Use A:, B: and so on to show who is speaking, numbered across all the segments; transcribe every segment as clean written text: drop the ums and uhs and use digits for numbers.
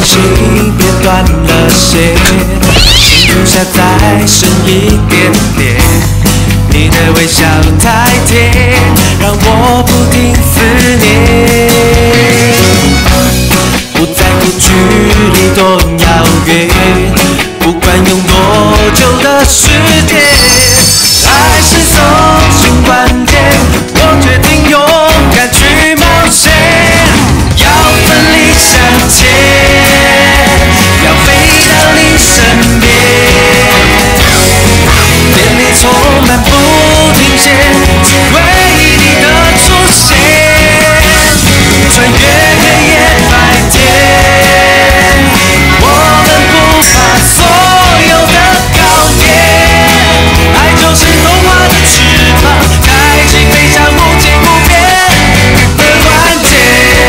A: 心别断了线，心留下再深一点点。你的微笑太甜，让我不停思念。不在乎距离多遥远，不管用多久的时间，爱是送信关键，我决定勇敢去冒险，要奋力向前，要飞到你身边，眼里充满不停歇，只为你的出现，穿越黑夜白天，我们不怕所有的考验，爱就是童话的翅膀，开启飞向无尽无边的关键。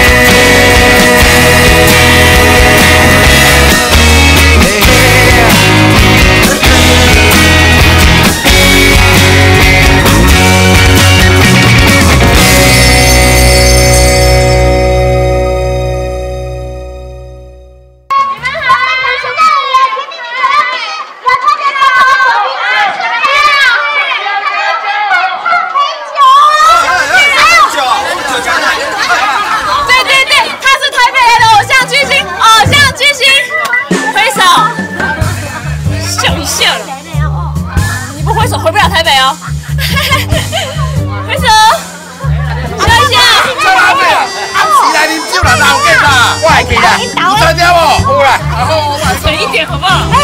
B: 回不了台北哦，为什么？笑一下。
C: 起来，你酒啦，老见啦，我会去啦，有参加无？有啦，好，
B: 省一点好不好？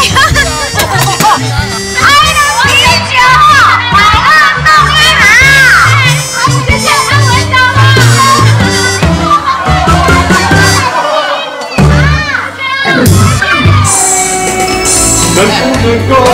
D: 爱的啤酒，海岸动一马，谢谢安文小
E: 能不能够？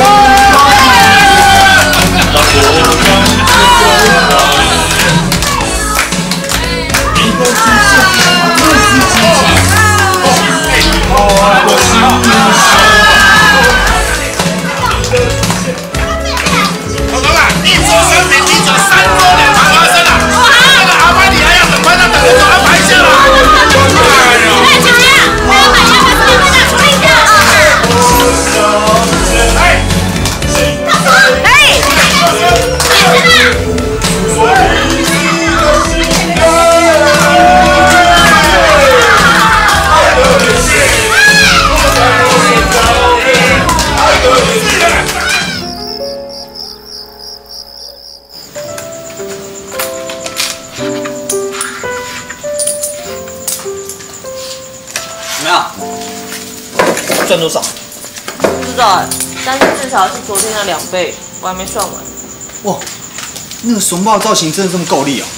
F: 怎么样？赚多少？
B: 不知道哎，但是至少是昨天的2倍，我还没算完。
F: 哇，那个熊抱造型真的这么够力哦？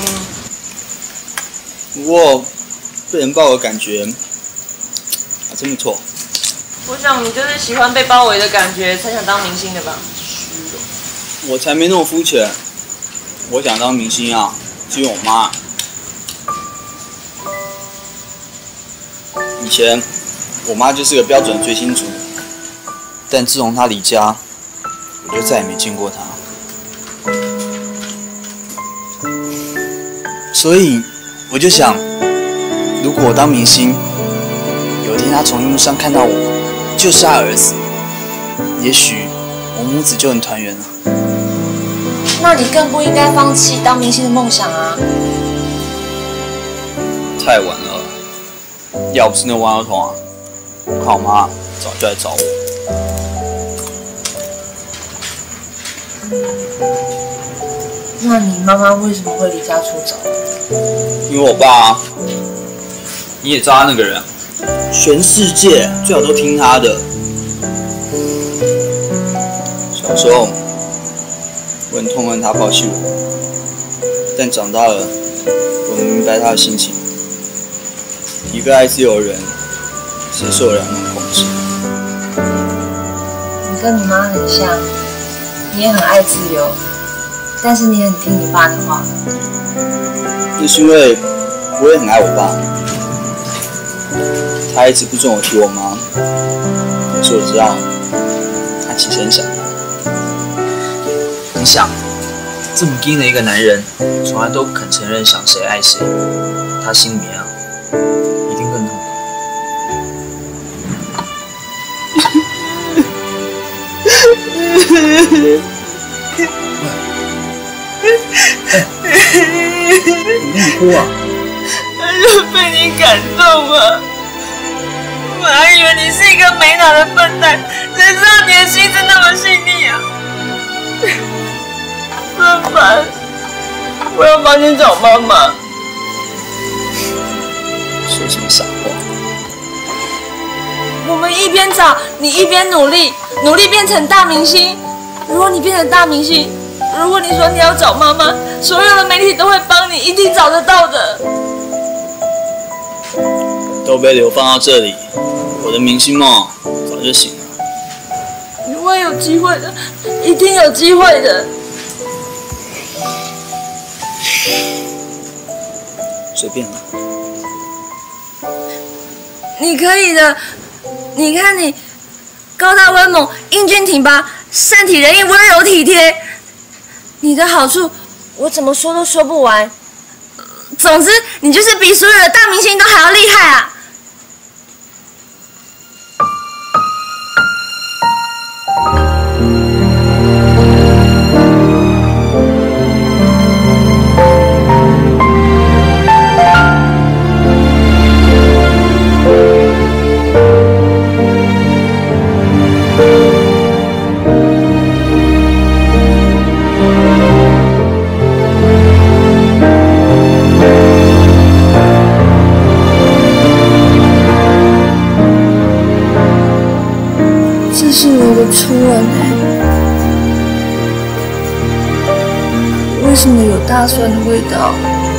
F: 不过被人抱的感觉还真不错。
B: 我想你就是喜欢被包围的感觉，才想当明星的吧？
F: 我才没那么肤浅。我想当明星啊，是因为我妈。以前我妈就是个标准的追星族，但自从她离家，我就再也没见过她。所以我就想，如果我当明星，有一天她从荧幕上看到我，就是她儿子，也许我母子就能团圆了。
B: 那你更不应该放弃当明星的梦想啊！
F: 太晚了。要不是那王儿童啊，我看我妈早就来找我。
B: 那你妈妈为什么会离家出走？
F: 因为我爸，你也知道他那个人，全世界最好都听他的。小时候，我很痛恨他抛弃我，但长大了，我能明白他的心情。一个爱自由的人，谁受得了那种控制？
B: 你跟你妈很像，你也很爱自由，但是你很听你爸的话。
F: 那是因为我也很爱我爸，他一直不准我提我妈，可是我知道他其实很想她。你想，这么硬的一个男人，从来都不肯承认想谁爱谁，他心里面啊，一定更痛苦。 你哭啊？
B: 就被你感动了。我还以为你是一个没脑的笨蛋，谁知道你的心思那么细腻啊！真烦，我要帮你找妈妈。
F: 说什么傻话？
B: 我们一边找，你一边努力，努力变成大明星。如果你变成大明星，如果你说你要找妈妈，所有的媒体都会帮你，一定找得到的。
F: 都被流放到这里，我的明星梦早就醒了。
B: 你会有机会的，一定有机会的。
F: 随便啦。
B: 你可以的，你看你高大威猛，英俊挺拔，善体人意，温柔体贴。你的好处我怎么说都说不完。总之，你就是比所有的大明星都还要厉害啊！这是我的初吻为什么有大蒜的味道？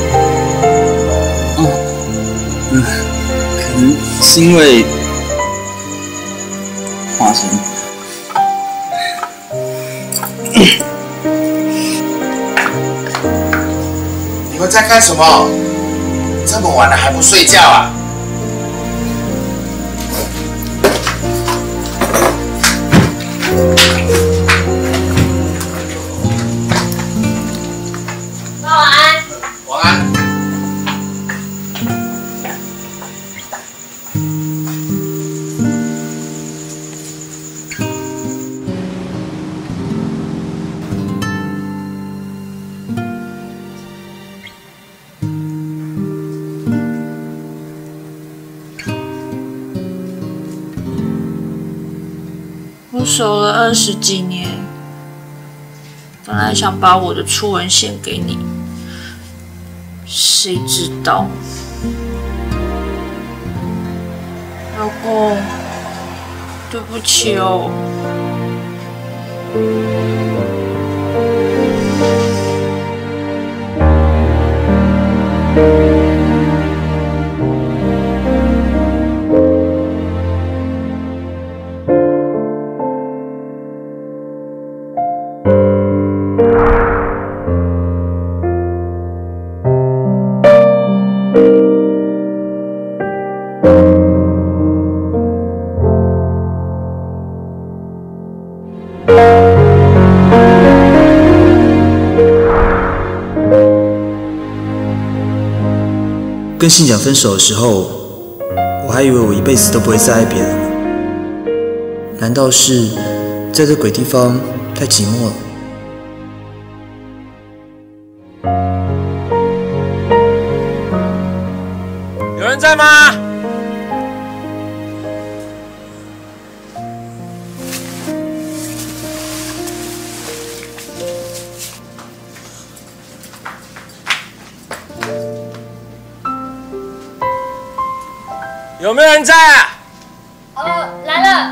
F: 可能是因为花生。
C: 你们在干什么？这么晚了还不睡觉啊？
D: 晚安。
C: 晚安。
B: 我守了20几年，本来想把我的初吻献给你，谁知道，老公，对不起哦。
G: 跟信讲分手的时候，我还以为我一辈子都不会再爱别人了。难道是在这鬼地方太寂寞了？
C: 有人在吗？有没有人在啊？
D: 来了。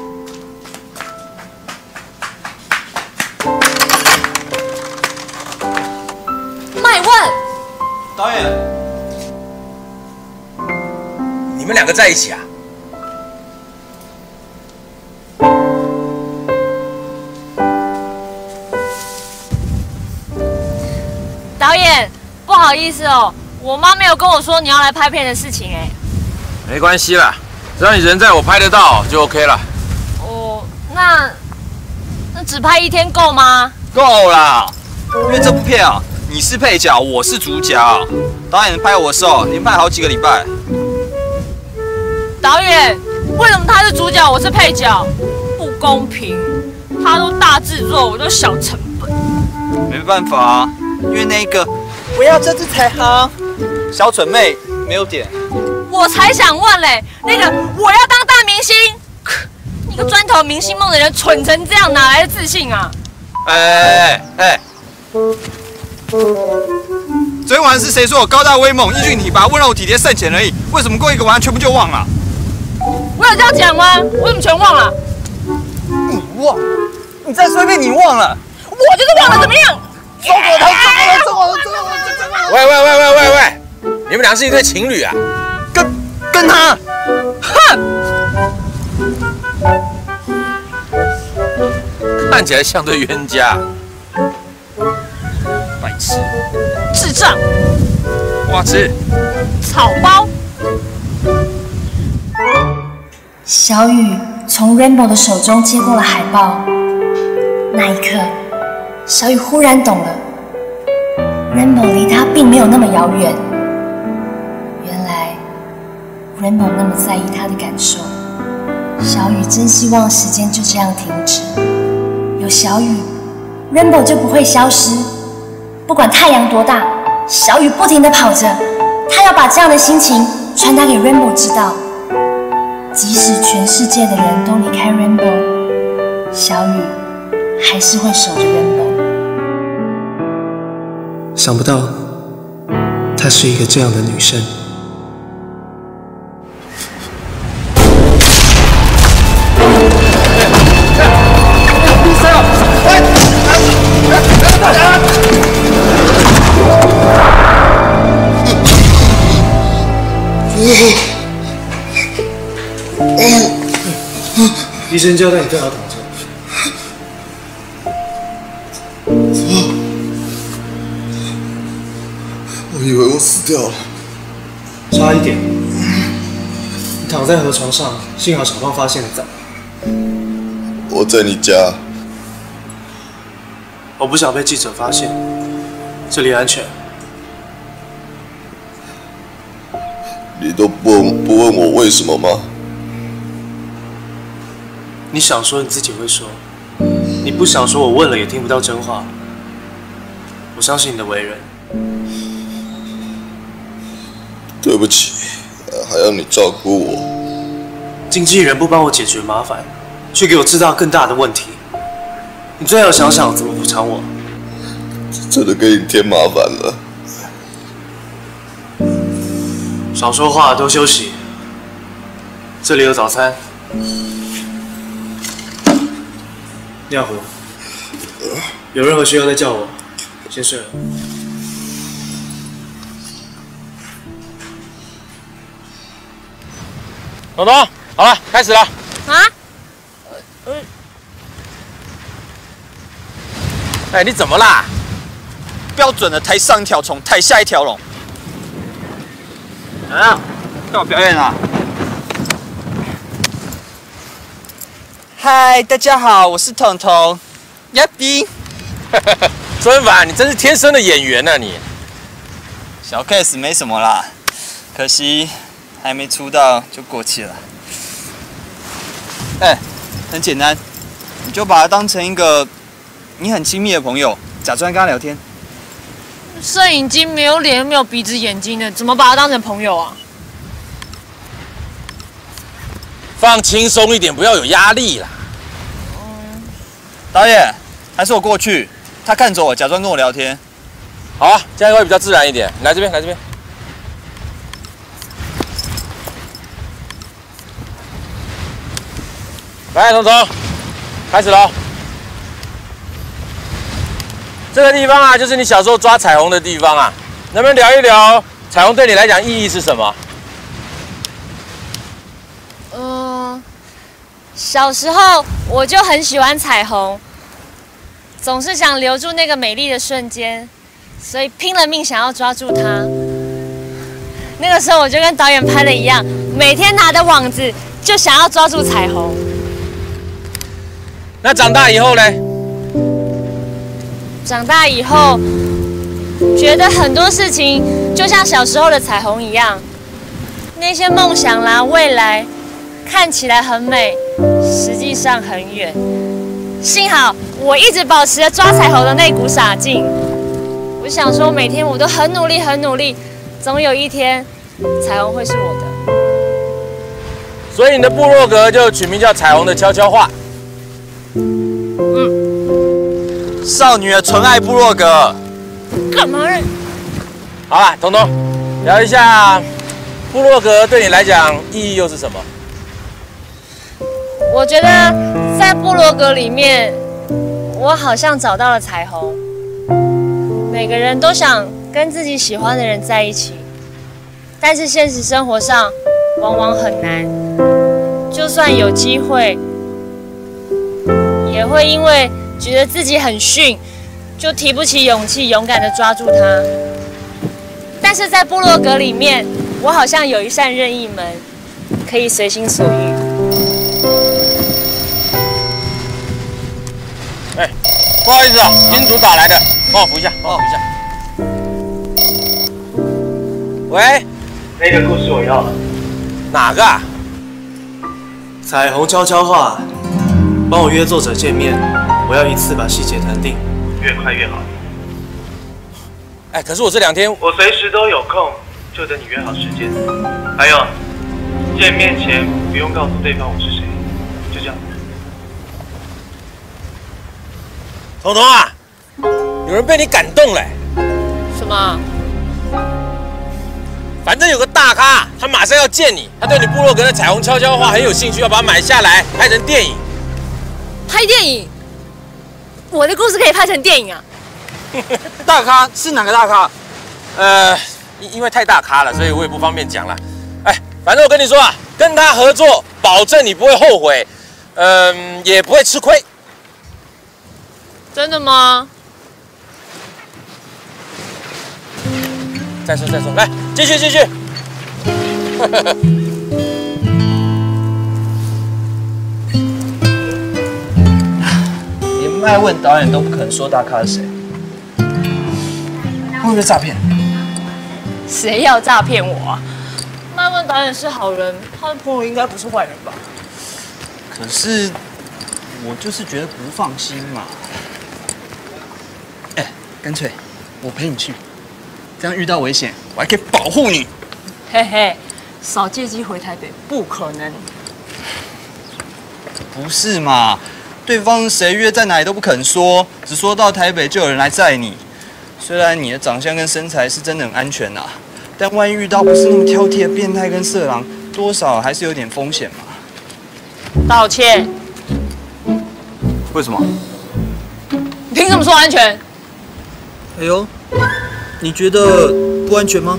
B: 麦问，
C: 导演，你们两个在一起啊？
B: 导演，不好意思哦，我妈没有跟我说你要来拍片的事情哎。
C: 没关系啦，只要你人在我拍得到就 OK 了。
B: 哦，那只拍1天够吗？
H: 够啦，因为这部片啊，你是配角，我是主角。导演拍我的时候，连拍好几个礼拜。
B: 导演，为什么他是主角，我是配角？不公平！ 他都大制作，我都小成本。
H: 没办法啊，因为那个我要这只彩虹，小蠢妹没有点。
B: 我才想问嘞，那个我要当大明星，一个专投明星梦的人，蠢成这样，哪来的自信啊？
H: 昨天晚上是谁说我高大威猛、英俊体拔、温柔体贴、圣贤而已？为什么过一个晚上全部就忘了？
B: 我有这样讲吗？我怎么全忘了？
H: 你忘？你再说一遍，你忘了？
B: 我就是忘了，怎么样？
C: 喂！你们俩是一对情侣啊？
H: 跟他，
B: 哼！
C: 看起来像对冤家。
H: 白痴，
B: 智障，
C: 花痴，
B: 草包。
I: 小雨从 Rainbow 的手中接过了海报，那一刻，小雨忽然懂了 ，Rainbow 离他并没有那么遥远。原来 Rainbow 那么在意他的感受，小雨真希望时间就这样停止。有小雨 ，Rainbow 就不会消失。不管太阳多大，小雨不停地跑着，他要把这样的心情传达给 Rainbow 知道。即使全世界的人都离开 Rainbow， 小雨还是会守着 Rainbow。
G: 想不到，她是一个这样的女生。医生交代你最好躺着。
J: 我以为我死掉了，
G: 差一点。你躺在河床上，幸好小胖发现得早。
J: 我在你家。
G: 我不想被记者发现，这里安全。
J: 你都不问我为什么吗？
G: 你想说你自己会说，你不想说，我问了也听不到真话。我相信你的为人。
J: 对不起，还要你照顾我。
G: 经纪人不帮我解决麻烦，却给我制造更大的问题。你最好想想怎么补偿我。
J: 真的给你添麻烦了。
G: 少说话，多休息。这里有早餐。尿壶。有任何需要再叫我。先睡了。
C: 彤彤，好了，开始了。
B: 啊？
C: 哎，你怎么啦？
H: 标准的台上一条虫，台下一条龙。啊，看我表演啊！嗨，大家好，我是彤彤。呀比，
C: 周文凡，你真是天生的演员啊你！
H: 小 case 没什么啦，可惜还没出道就过气了。哎，很简单，你就把他当成一个你很亲密的朋友，假装跟他聊天。
B: 摄影机没有脸，没有鼻子、眼睛的，怎么把他当成朋友啊？
C: 放轻松一点，不要有压力啦。
H: 导演，还是我过去，他看着我，假装跟我聊天。
C: 好啊，这样会比较自然一点。你来这边，来这边。来，彤彤，开始喽。这个地方啊，就是你小时候抓彩虹的地方啊。能不能聊一聊彩虹对你来讲意义是什么？
B: 小时候我就很喜欢彩虹，总是想留住那个美丽的瞬间，所以拼了命想要抓住它。那个时候我就跟导演拍的一样，每天拿着网子就想要抓住彩虹。
C: 那长大以后呢？
B: 长大以后，觉得很多事情就像小时候的彩虹一样，那些梦想啦、未来，看起来很美，实际上很远。 幸好我一直保持着抓彩虹的那股傻劲。我想说，每天我都很努力，很努力，总有一天彩虹会是我的。
C: 所以你的部落格就取名叫“彩虹的悄悄话”。
H: 少女的纯爱部落格。
B: 干嘛呢？
C: 好了，彤彤，聊一下部落格对你来讲意义又是什么？
B: 我觉得在部落格里面，我好像找到了彩虹。每个人都想跟自己喜欢的人在一起，但是现实生活上往往很难。就算有机会，也会因为觉得自己很逊，就提不起勇气勇敢地抓住它。但是在部落格里面，我好像有一扇任意门，可以随心所欲。
C: 哎，不好意思啊，金主打来的，帮我扶一下，帮我扶一下。喂，
E: 那个故事我要了。
C: 哪个啊？
E: 彩虹悄悄话，帮我约作者见面，我要一次把细节谈定，越快越好。
C: 哎，可是我这2天
E: 我随时都有空，就等你约好时间。还有，见面前不用告诉对方我是谁，就这样。
C: 彤彤啊，有人被你感动了。
B: 什么？
C: 反正有个大咖，他马上要见你，他对你部落格的彩虹悄悄话很有兴趣，要把它买下来拍成电影。
B: 拍电影？我的故事可以拍成电影啊？
H: 大咖是哪个大咖？
C: 因为太大咖了，所以我也不方便讲了。哎，反正我跟你说啊，跟他合作，保证你不会后悔，也不会吃亏。
B: 真的吗？
C: 再说，来，继续。
H: 连麦问导演都不肯说大咖是谁，会不会诈骗？
B: 谁要诈骗我啊？麦问导演是好人，他的朋友应该不是坏人吧？
H: 可是我就是觉得不放心嘛。哎，干脆我陪你去，这样遇到危险我还可以保护你。
B: 嘿嘿，少借机回台北，不可能。
H: 不是嘛？对方谁约在哪里都不肯说，只说到台北就有人来载你。虽然你的长相跟身材是真的很安全啊，但万一遇到不是那么挑剔的变态跟色狼，多少还是有点风险嘛。
B: 道歉。
H: 为什么？
B: 你凭什么说安全？
G: 哎呦，你觉得不安全吗？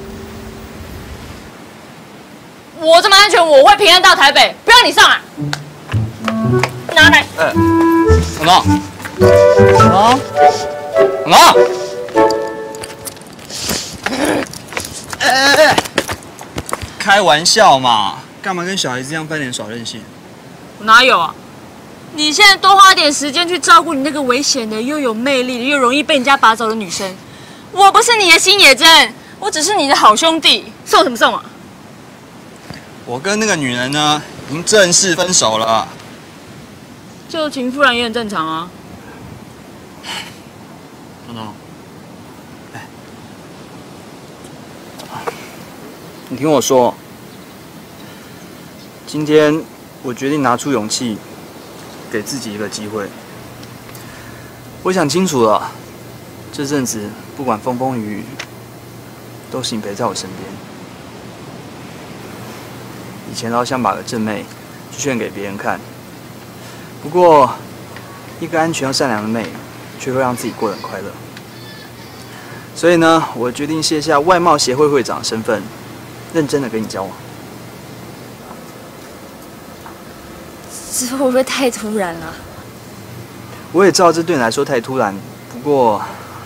B: 我这么安全，我会平安到台北，不要你上来。拿来。
H: 什么？开玩笑嘛，干嘛跟小孩子这样翻脸耍任性？
B: 哪有啊？你现在多花点时间去照顾你那个危险的、又有魅力的、又容易被人家拔走的女生。我不是你的新野针，我只是你的好兄弟。送什么送啊？
H: 我跟那个女人呢，已经正式分手了。
B: 旧情复燃也很正常啊。
H: 彤彤，哎，你听我说，今天我决定拿出勇气，给自己一个机会。我想清楚了，这阵子不管风风雨雨，都是你陪在我身边。以前老想把个正妹去炫给别人看，不过一个安全又善良的妹，却会让自己过得很快乐。所以呢，我决定卸下外貌协会会长的身份，认真的跟你交往。
B: 这会不会太突然了？
H: 我也知道这对你来说太突然，不过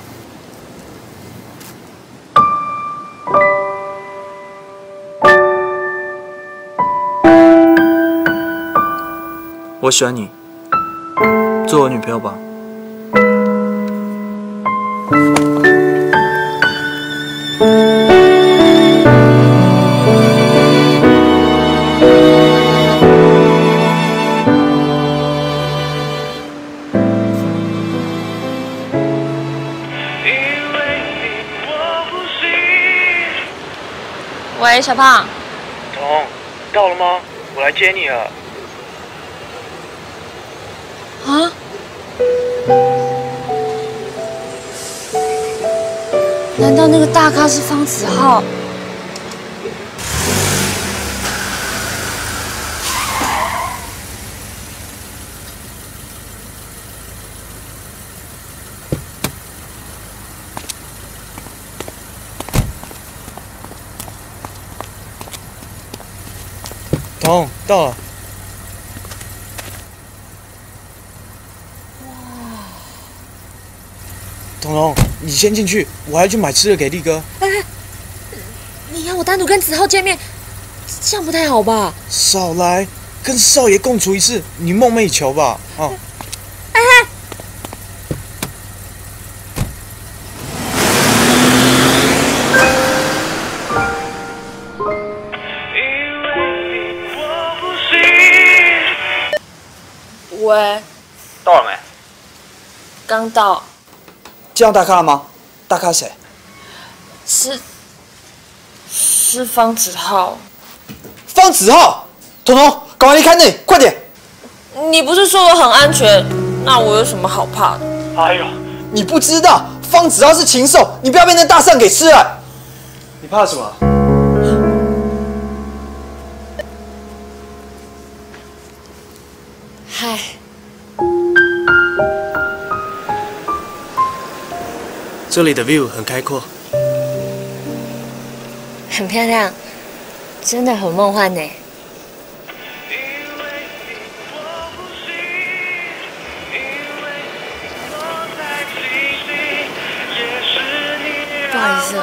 H: 我喜欢你，做我女朋友吧。
B: 喂，小胖。
E: 彤，到了吗？我来接你了。
B: 啊？难道那个大咖是方子浩？
E: 彤，到了。彤彤，你先进去，我还要去买吃的给力哥。
B: 哎，你要我单独跟子浩见面，这样不太好吧？
E: 少来，跟少爷共处一室，你梦寐以求吧？啊！
B: 哎。喂，
H: 到了没？
B: 刚到。
H: 见到大咖了吗？大咖谁？
B: 是方子浩。
H: 方子浩，彤彤，赶快离开那里，快点！
B: 你不是说我很安全？那我有什么好怕的？
H: 哎呦，你不知道方子浩是禽兽，你不要被那大象给吃了。
E: 你怕什么？
B: 嗨。
E: 这里的 view 很开阔，
B: 很漂亮，真的很梦幻呢。不好意思哦。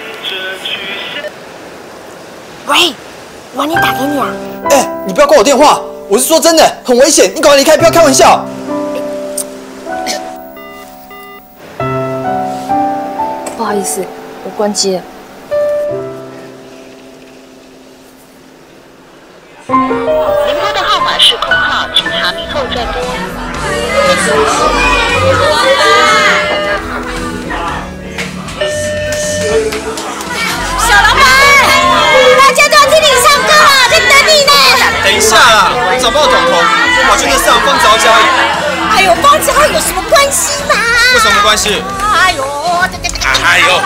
I: 喂，晚点打给你啊。
H: 哎，你不要挂我电话，我是说真的，很危险，你赶快离开，不要开玩笑。
B: 不好意思，我关机了。
D: 您拨的号码是空号，请查明后再拨。
I: 小老板，大家都要听你唱歌啊，在等你呢。
E: 等一下啦，我找不到彤彤，跑去那市场方子浩家里。
I: 哎呦，方子浩有什么关系嘛？
E: 有什么关系？
I: 哎呦，
K: 哎呦，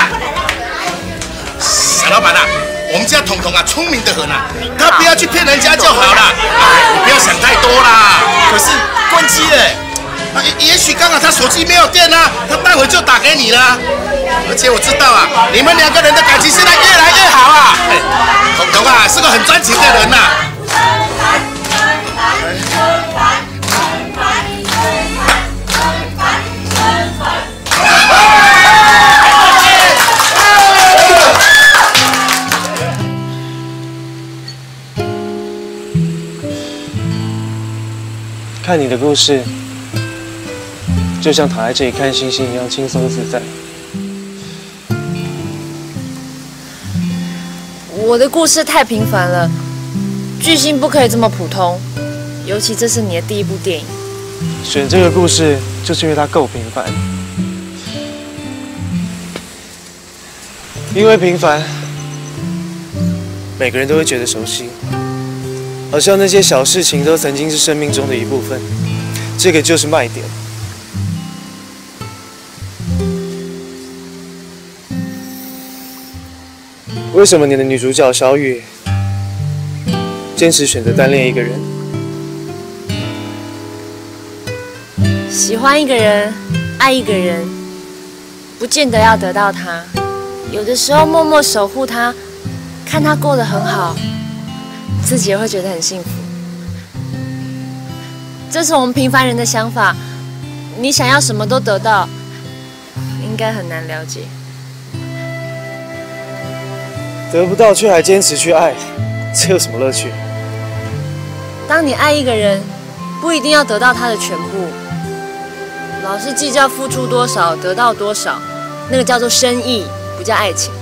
K: 小老板啊，我们家彤彤啊，聪明得很啊，他不要去骗人家就好了。哎，你不要想太多啦。
E: 可是关机嘞。
K: 也许刚好他手机没有电啊，他待会就打给你啦。而且我知道啊，你们两个人的感情现在越来越好啊。彤彤啊，是个很专情的人呐。
E: 看你的故事，就像躺在这里看星星一样轻松自在。
B: 我的故事太平凡了，巨星不可以这么普通，尤其这是你的第一部电影。
E: 选这个故事，就是因为它够平凡。因为平凡，每个人都会觉得熟悉。好像那些小事情都曾经是生命中的一部分，这个就是卖点。为什么你的女主角小雨坚持选择单恋一个人？
B: 喜欢一个人，爱一个人，不见得要得到他，有的时候默默守护他，看他过得很好。自己也会觉得很幸福，这是我们平凡人的想法。你想要什么都得到，应该很难了解。
E: 得不到却还坚持去爱，这有什么乐趣？
B: 当你爱一个人，不一定要得到他的全部，老是计较付出多少得到多少，那个叫做生意，不叫爱情。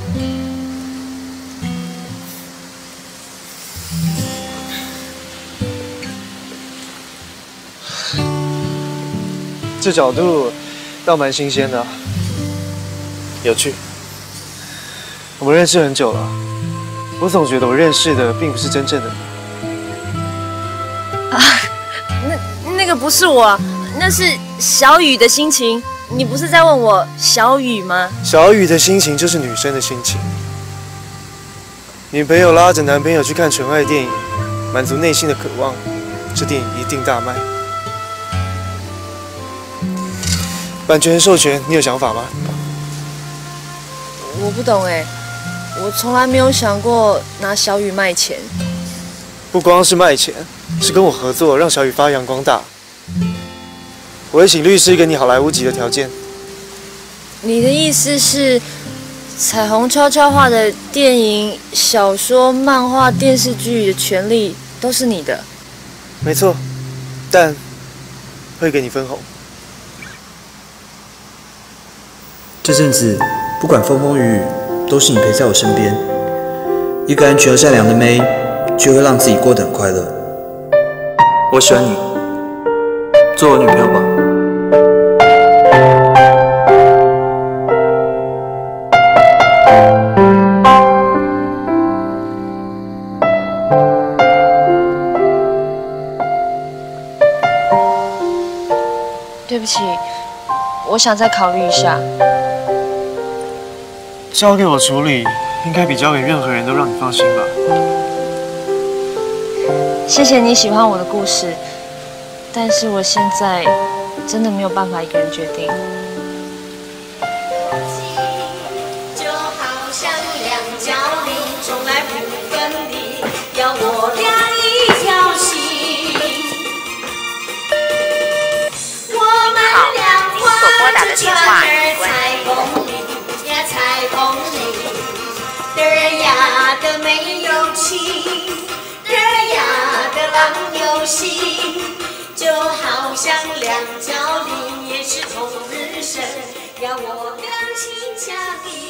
E: 这角度倒蛮新鲜的啊，有趣。我们认识很久了， 我总觉得我认识的并不是真正的你。
B: 啊，那个不是我，那是小雨的心情。你不是在问我小雨吗？
E: 小雨的心情就是女生的心情。女朋友拉着男朋友去看纯爱电影，满足内心的渴望，这电影一定大卖。版权授权，你有想法吗？
B: 我不懂哎，我从来没有想过拿小雨卖钱。
E: 不光是卖钱，是跟我合作，让小雨发扬光大。我会请律师给你好莱坞级的条件。
B: 你的意思是，彩虹悄悄话的电影、小说、漫画、电视剧的权利都是你的？
E: 没错，但会给你分红。
G: 这阵子不管风风雨雨，都是你陪在我身边。一个安全而善良的妹，就会让自己过得很快乐。
H: 我喜欢你，做我女朋友吧。
B: 对不起，我想再考虑一下。
E: 交给我处理，应该比交给任何人都让你放心吧。
B: 谢谢你喜欢我的故事，但是我现在真的没有办法一个人决定。
D: 就好像两角林，从来不分离，要我俩一条心。我们俩划着船儿彩虹里呀彩虹里，嘚儿呀的没有情，嘚儿呀的郎有心，就好像两角林也是同日生，要我两情相依。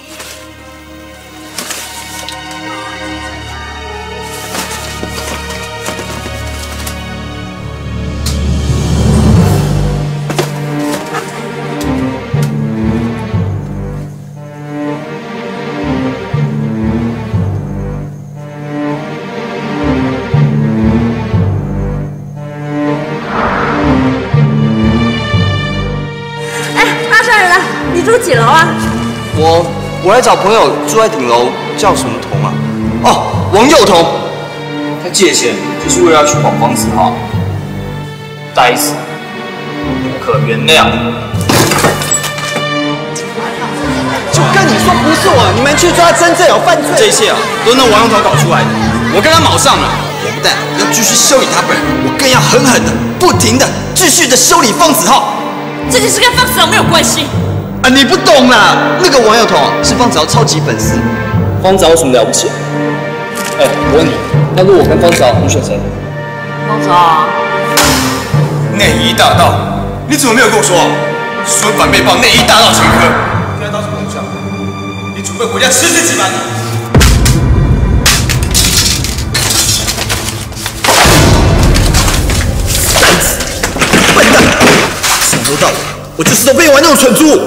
B: 你住几楼啊？
H: 我来找朋友，住在顶楼，叫什么彤啊？哦，王佑彤。他借钱就是为了要去跑方子浩，该死，不可原谅。
L: 就跟你说不是我，你们去抓真正有犯罪。
H: 这一切啊，都是那王佑彤搞出来的。我跟他卯上了，
L: 我不但要继续修理他本人，我更要狠狠的、不停的、继续的修理方子浩。
B: 这件事跟方子浩没有关系。
L: 啊，你不懂啦！那个王佑彤是方子豪超级粉丝。
H: 方子豪有什么了不起？哎，我问你，那如果我跟方子豪，你选谁？
B: 方子豪。
K: 内衣大盗，你怎么没有跟我说？孙反被曝内衣大盗前科，现在到什么程度？你准备回家吃自己吧！
L: 三子，笨蛋！从头到尾，我就是都被玩那种蠢猪。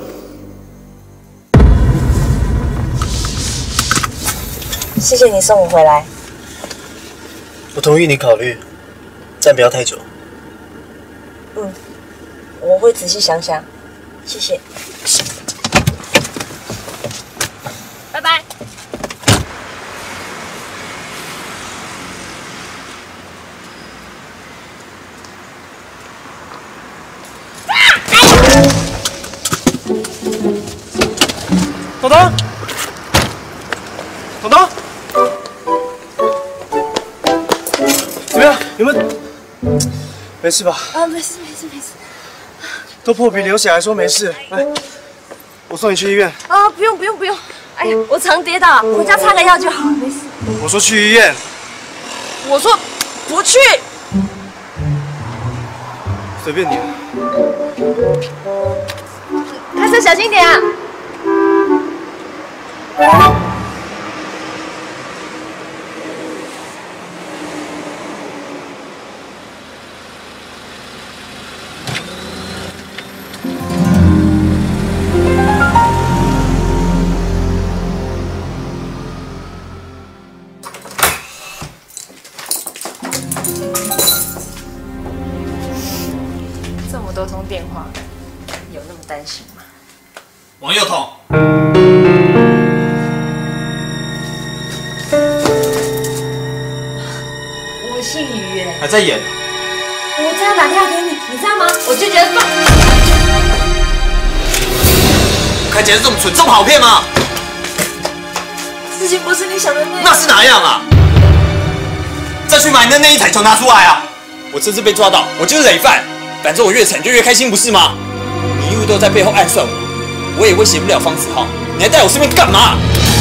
B: 谢谢你送我回来。
E: 我同意你考虑，但不要太久。
B: 我会仔细想想。谢谢。拜拜。
E: 彤彤，彤彤，怎么样？有没有？没事吧？
B: 啊，没事。
E: 都破皮流血还说没事，来，我送你去医院。
B: 啊，不用。哎呀，我常跌倒，回家擦个药就好了，没事。
E: 我说去医院。
B: 我说不去。
E: 随便你。
B: 开车小心点啊！ 多通电话，有那么担心吗？
L: 王佑彤，
B: 我姓于耶，
L: 还在演。
B: 我这样打电话给你，你知道吗？我就觉得放。
L: 看起来这么蠢，这么好骗吗？
B: 事情不是你想的那样。
L: 那是哪样啊？再去把你的内衣彩球拿出来啊！我这次被抓到，我就是累犯。反正我越惨就越开心，不是吗？你一路都在背后暗算我也威胁不了方子浩。你还带我身边干嘛？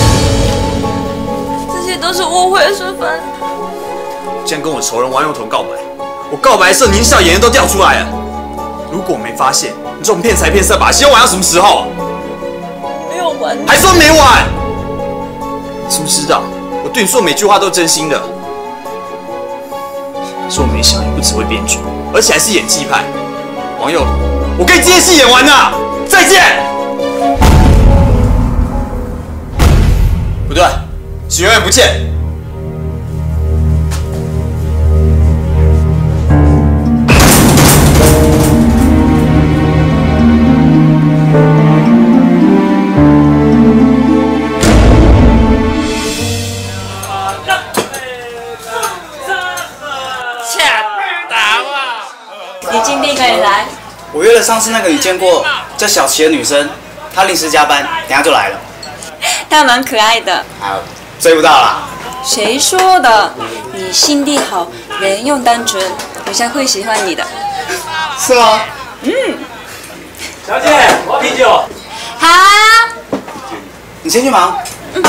B: 这些都是误会，顺帆。
L: 竟然跟我仇人王佑彤告白，我告白的时候狞笑眼泪都掉出来了。如果我没发现，你这种骗财骗色把戏玩到什么时候？
B: 没有完，
L: 还说没完？你知不知道，我对你说的每句话都是真心的。说我没想，也不只会编剧，而且还是演技派。王佑，我跟你这件戏演完了，再见。不对，是永远不见。
B: 你今天可以来。
M: 我约了上次那个你见过叫小琪的女生，她临时加班，等下就来了。
N: 她蛮可爱的。
M: 好，追不到啦。
N: 谁说的？你心地好，人又单纯，我想会喜欢你的。
M: 是吗？
N: 嗯。
C: 小姐，我要啤酒。
N: 好。
M: 你先去忙。
N: 嗯。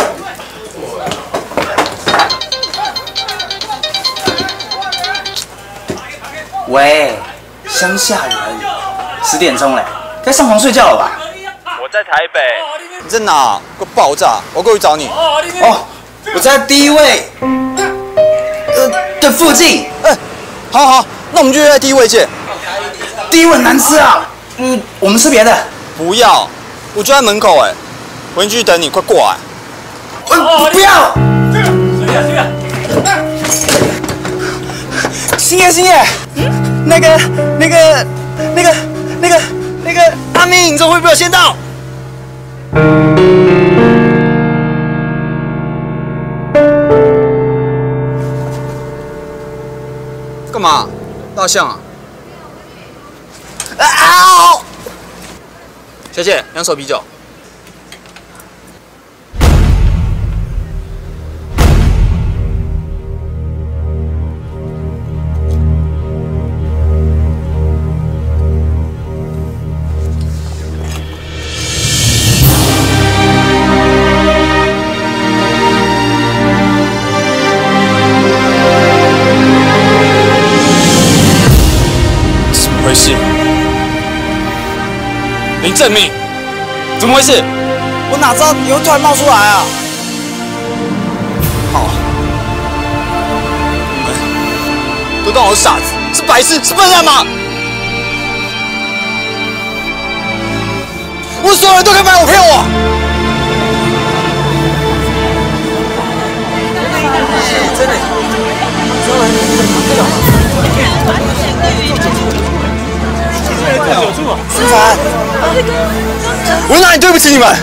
M: 喂，乡下人，10点钟嘞，该上床睡觉了吧？
C: 我在台北。
L: 你在哪？给我爆炸！我过去找你。
M: 哦，我在第一位，的附近。
L: 好好，那我们就约在第一位见。
M: 第一位难吃啊，我们吃别的。
L: 不要，我就在门口哎，我先去等你，快过来。
M: 不要！星夜，星夜，那个阿明，你怎么会比我先到？
L: 干嘛？蜡像啊？
M: 啊！
L: 小姐，2手啤酒。回事？林正明，怎么回事？
M: 我哪知道你会突然冒出来啊！
L: 好，你们都当我是傻子，是白痴，是笨蛋吗？我所有人都可以买我骗我。真的，孙凡，我哪里对不起你们？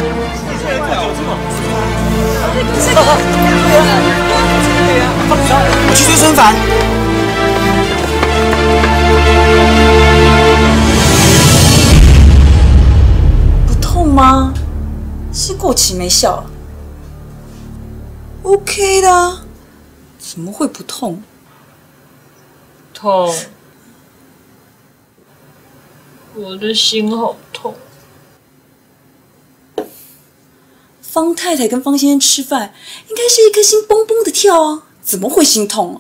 M: 我去追孙凡。
N: 不痛吗？是过期没效。OK 的啊，怎么会不痛？
B: 痛。我的心好痛。
N: 方太太跟方先生吃饭，应该是一颗心蹦蹦的跳啊，怎么会心痛啊？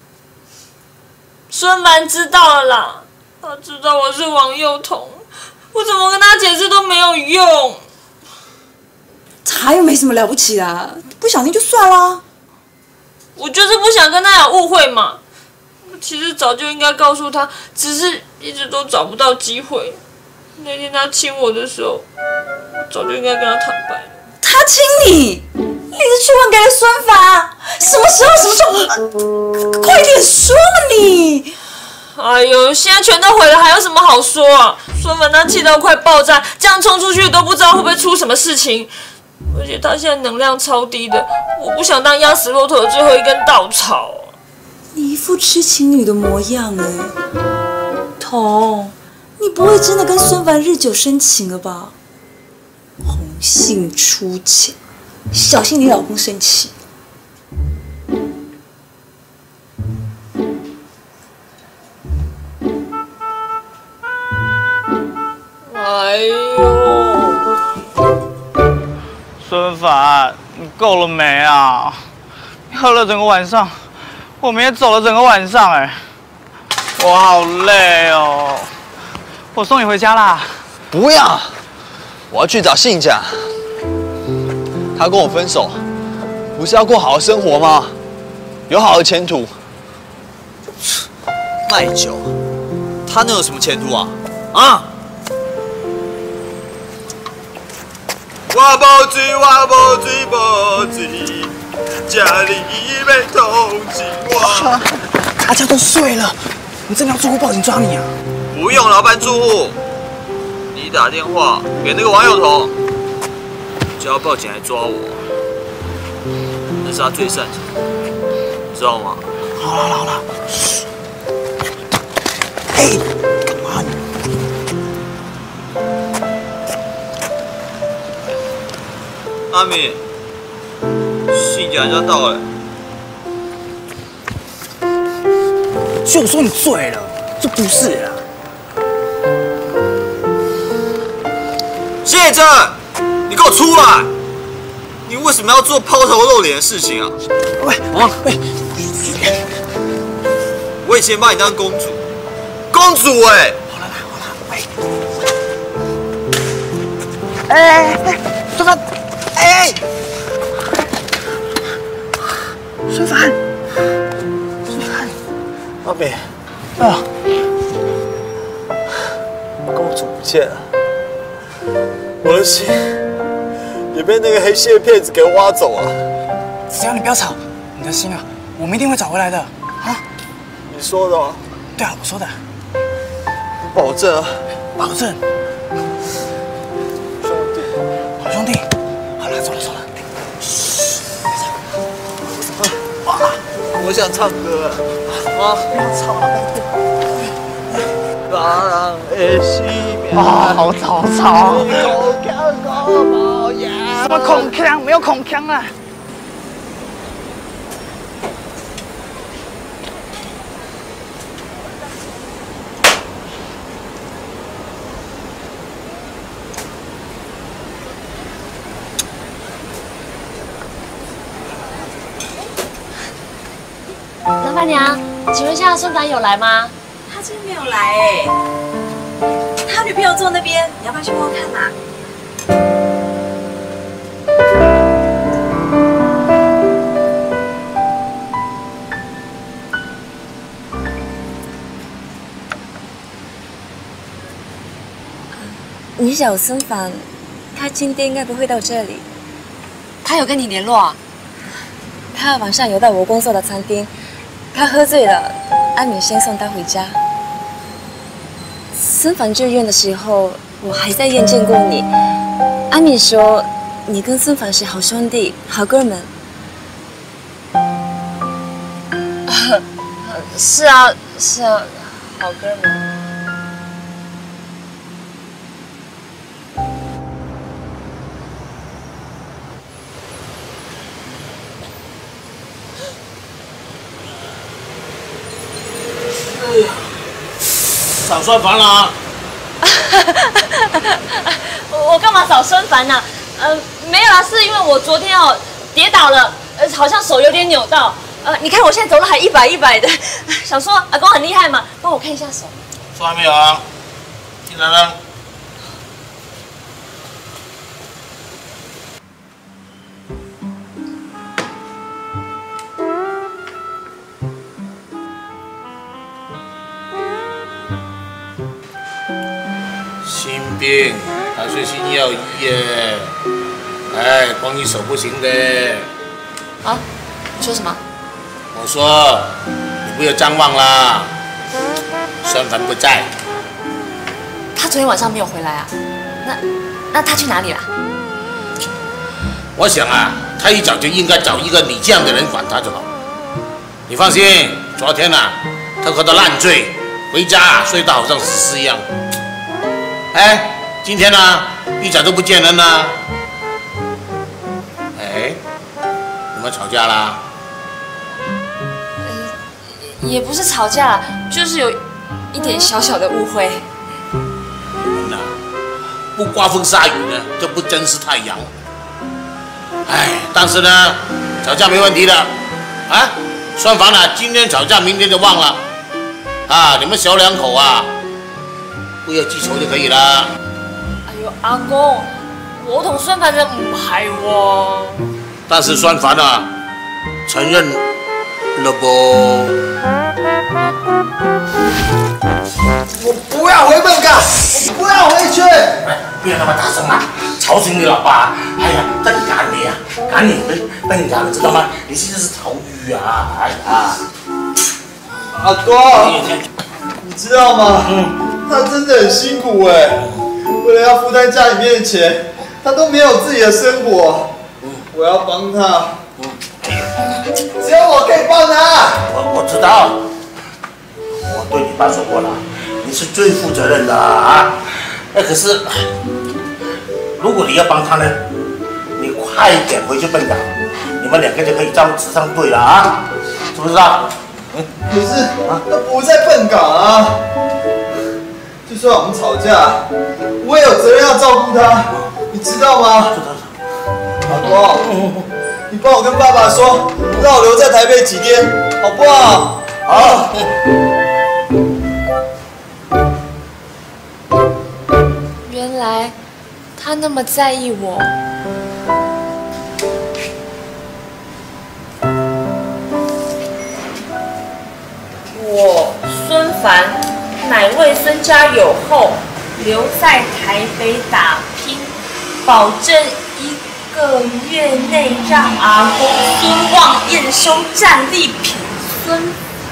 B: 孙凡知道了啦，他知道我是王佑彤，我怎么跟他解释都没有用。
N: 他又没什么了不起的啊，不想听就算啦。
B: 我就是不想跟他有误会嘛。其实早就应该告诉他，只是一直都找不到机会。那天他亲我的时候，我早就应该跟他坦白。
N: 他亲你，你是去还给了孙凡？什么时候？什么时候？快点说嘛你！
B: 哎呦，现在全都毁了，还有什么好说啊？孙凡他气到快爆炸，这样冲出去都不知道会不会出什么事情。而且他现在能量超低的，我不想当压死骆驼的最后一根稻草。
N: 你一副痴情女的模样哎，彤，你不会真的跟孙凡日久生情了吧？红杏出墙，小心你老公生气。
B: 哎呦，
O: 孙凡，你够了没啊？你喝了整个晚上，我们也走了整个晚上，哎，我好累哦。我送你回家啦。
L: 不要，我要去找信家。他跟我分手，不是要过好的生活吗？有好的前途。卖酒，他能有什么前途啊？啊！我无醉，无醉，家里要通知我。
M: 大家都睡了，你真的要住户报警抓你啊？
L: 不用，老板住户，你打电话给那个王友彤，叫他报警来抓我，那是他最擅长，知道吗？
M: 好了，嘿，干嘛你？
L: 阿敏，信假人家到了。
M: 就说你醉了，这不是啊。
L: 谢正，你给我出来！你为什么要做抛头露脸的事情啊？
M: 喂，
L: 我以前把你当公主，公主哎！
M: 好了，喂。哎，孙凡，哎，孙凡，
E: 阿美，啊，公主不见了，我的心也被那个黑心的骗子给挖走了。
M: 只要你不要吵，你的心啊，我们一定会找回来的啊！
E: 你说的吗？
M: 对啊，我说的。
E: 保证啊！
M: 保证。好兄弟，好了，走了。
L: 哇，我想唱歌啊！
M: 不要吵了，
O: 好吵！什么孔腔？没有孔腔啊！
B: 老板娘，请问一下孙凡有来吗？
N: 他今天没有来哎，他女朋友坐那边，你要不要去帮我看啊？
I: 你找孙凡，他今天应该不会到这里。
B: 他有跟你联络啊？
I: 他晚上有到我工作的餐厅，他喝醉了，阿敏先送他回家。孙凡住院的时候，我还在验见过你。阿敏说，你跟孙凡是好兄弟、好哥们。
B: 是啊，好哥们。
K: 找孙凡了啊！
B: 我干嘛找孙凡呢？没有啦，是因为我昨天跌倒了，好像手有点扭到。你看我现在走路还一摆的，想说阿公很厉害嘛，帮我看一下手。
K: 说还没有啊？进来了。心病，还是心药医耶。哎，光一手不行的。
B: 啊？你说什么？
K: 我说你不要张望啦。 孙凡不在。
B: 他昨天晚上没有回来啊？那他去哪里了？
K: 我想啊，他一早就应该找一个你这样的人管他就好。你放心，昨天啊，他喝得烂醉，回家啊睡得好像死尸一样。哎，今天呢，一早都不见人了。哎，你们吵架啦？
B: 也不是吵架啦，就是有一点小小的误会。
K: 人呐，不刮风下雨呢，就不真是太阳。哎，但是呢，吵架没问题的。啊，双方呢，今天吵架，明天就忘了。啊，你们小两口啊，不要记仇就可以了。
B: 哎呦，阿公，我同孫凡就唔係喎。
K: 但是孫凡啊，承認了不？
M: 我不要回本港，我不要回去。
K: 不要那么大声啊，吵醒你老爸。哎呀，这里赶你啊，赶你笨羊，你知道吗？你现在是逃狱啊！哎呀，
E: 阿公，你知道吗？他真的很辛苦哎，为了要负担家里面的钱，他都没有自己的生活。我要帮他，只有我可以帮他。
K: 我知道，我对你爸说过了，你是最负责任的啊。哎，可是如果你要帮他呢，你快一点回去笨港，你们两个就可以吃上对了啊，知不知道？
E: 可是他不在笨港啊。就算我们吵架，我也有责任要照顾他，你知道吗？阿公，你帮我跟爸爸说，让我留在台北几天，好不好？好。
B: 原来他那么在意我。我孙凡乃为孙家有后，留在台北打拼，保证1个月内让阿公孙望燕兄战利品。孙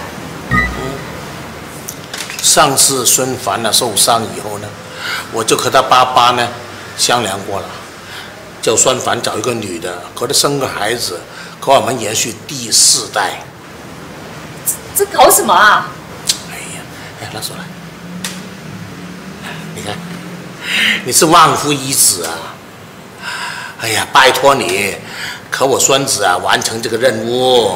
K: 上次孙凡呢受伤以后呢，我就和他爸爸呢商量过了，叫孙凡找一个女的，和他生个孩子，和我们延续第4代。
B: 这搞什么啊？
K: 哎，拿手来，你看，你是万夫一子啊！哎呀，拜托你，和我孙子啊完成这个任务。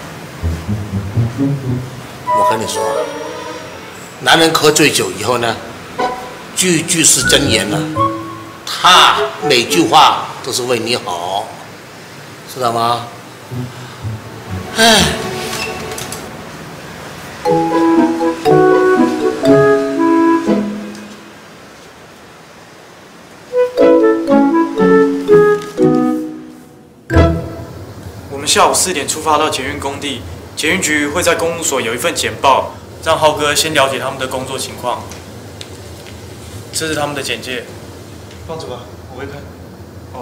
K: 我跟你说，男人喝醉酒以后呢，句句是真言了，他每句话都是为你好，知道吗？哎。
E: 我们下午4点出发到捷运工地，捷运局会在公务所有一份简报，让浩哥先了解他们的工作情况。这是他们的简介，放着吧，我会看。哦。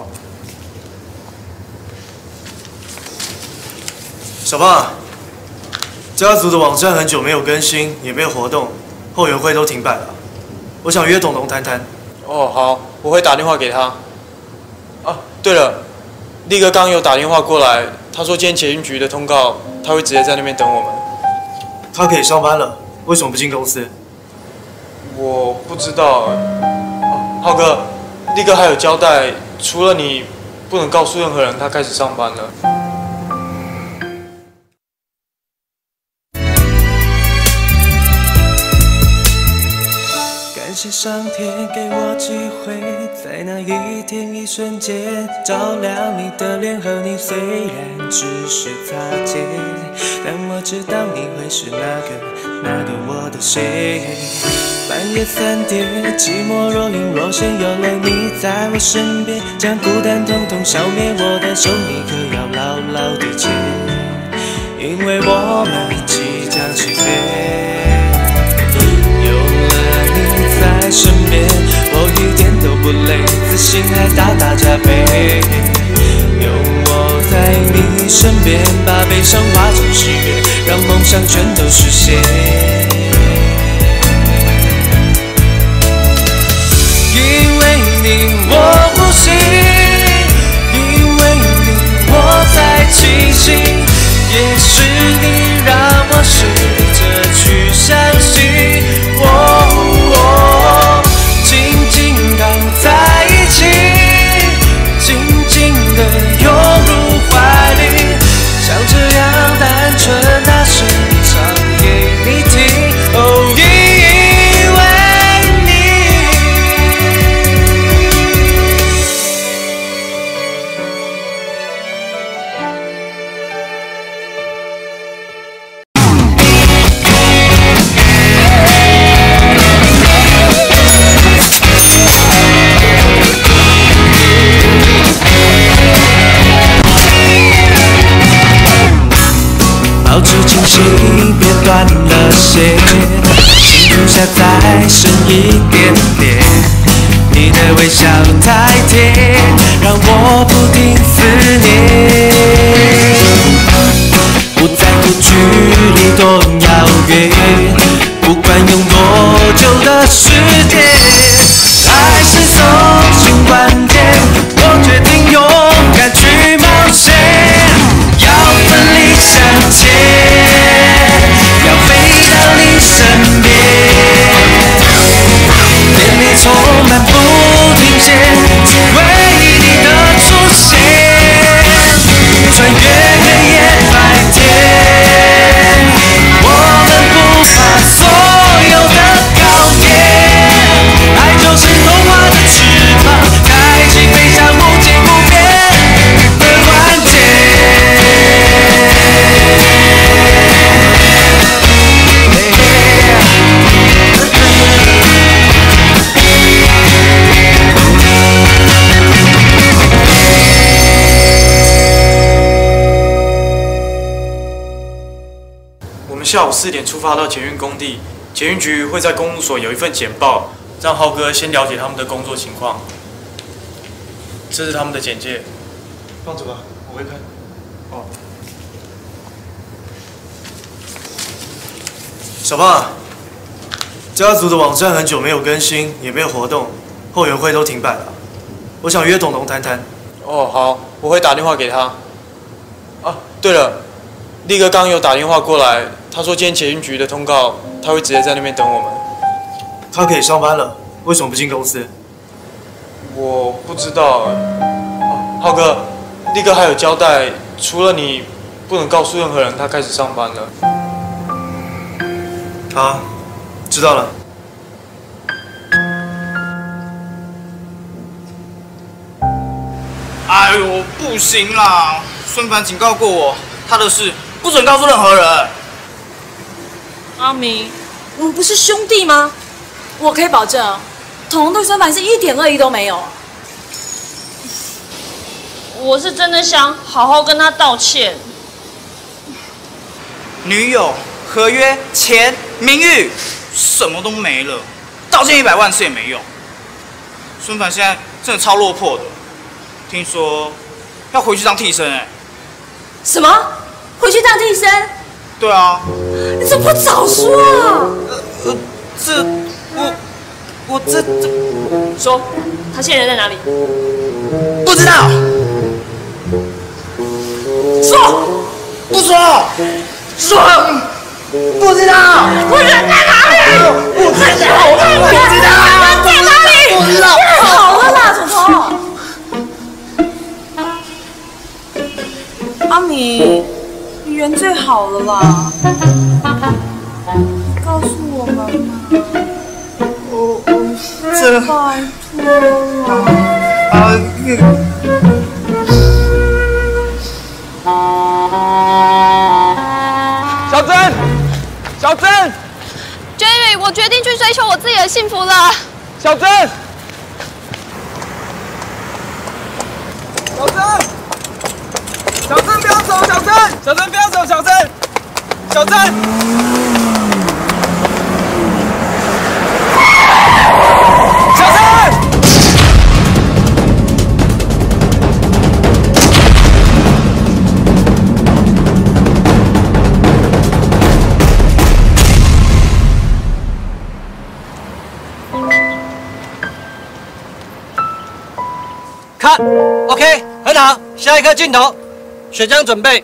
E: 小胖，家族的网站很久没有更新，也没有活动，后援会都停摆了。我想约董董谈谈。哦，好，我会打电话给他。啊，对了，力哥刚有打电话过来，他说今天捷运局的通告，他会直接在那边等我们。他可以上班了，为什么不进公司？我不知道。浩哥，力哥还有交代，除了你，不能告诉任何人他开始上班了。
A: 感谢上天给我机会，在那一天一瞬间照亮你的脸和你，虽然只是擦肩，但我知道你会是那个我的谁。半夜3点，寂寞若隐若现，有了你在我身边，将孤单统统消灭。我的手你可要牢牢地牵，因为我们即将起飞。在身边，我一点都不累，自信还大大加倍。有我在你身边，把悲伤化成喜悦，让梦想全都实现。 清醒，别断了线，请留下再深一点点。你的微笑太甜，让我不停思念。不在乎距离多遥远，不管用多久的时间，爱是送信关键，我决定勇敢去冒险，要奋力向前，要飞到你身边，眼里充满不停歇，只为你的出现，穿越黑夜白天，我们不怕所有的考验，爱就是童话的翅膀，开启飞向无尽不变的关键。
E: 我们下午4点出发到捷运工地，捷运局会在公务所有一份简报，让浩哥先了解他们的工作情况。这是他们的简介，放着吧，我会看。哦。小胖，家族的网站很久没有更新，也没有活动，后援会都停摆了。我想约董董谈谈。哦，好，我会打电话给他。啊，对了，力哥刚有打电话过来，他说今天捷运局的通告，他会直接在那边等我们。他可以上班了，为什么不进公司？我不知道。浩哥，力哥还有交代，除了你，不能告诉任何人他开始上班了。好，知道了。
M: 哎呦，不行啦！孙凡警告过我，他的事不准告诉任何人。
N: 阿明，我们不是兄弟吗？我可以保证，彤彤对孙凡是一点恶意都没有。
B: 我是真的想好好跟他道歉。
M: 女友、合约、钱、名誉，什么都没了，道歉100万次也没用。孙凡现在真的超落魄的，听说要回去当替身
N: 什么？回去当替身？
M: 对啊。
N: 你怎么不早说啊？
M: 我这
B: 说，他现在人在哪里？
M: 不知道。说，不说。说，不知道。我人在哪里？不知道。不知道。人在哪里？不知道。
N: 好了啦，彤彤。阿明，你人最好了啦。告诉我们嘛。
M: 这
N: 拜托了。
O: 小珍，小珍
P: ，Jerry， 我决定去追求我自己的幸福了。
O: 小珍，小珍，小珍不要走，小珍，小珍不要走，小珍，小珍。
Q: 看 ，OK， 很好，下一个镜头，血浆准备。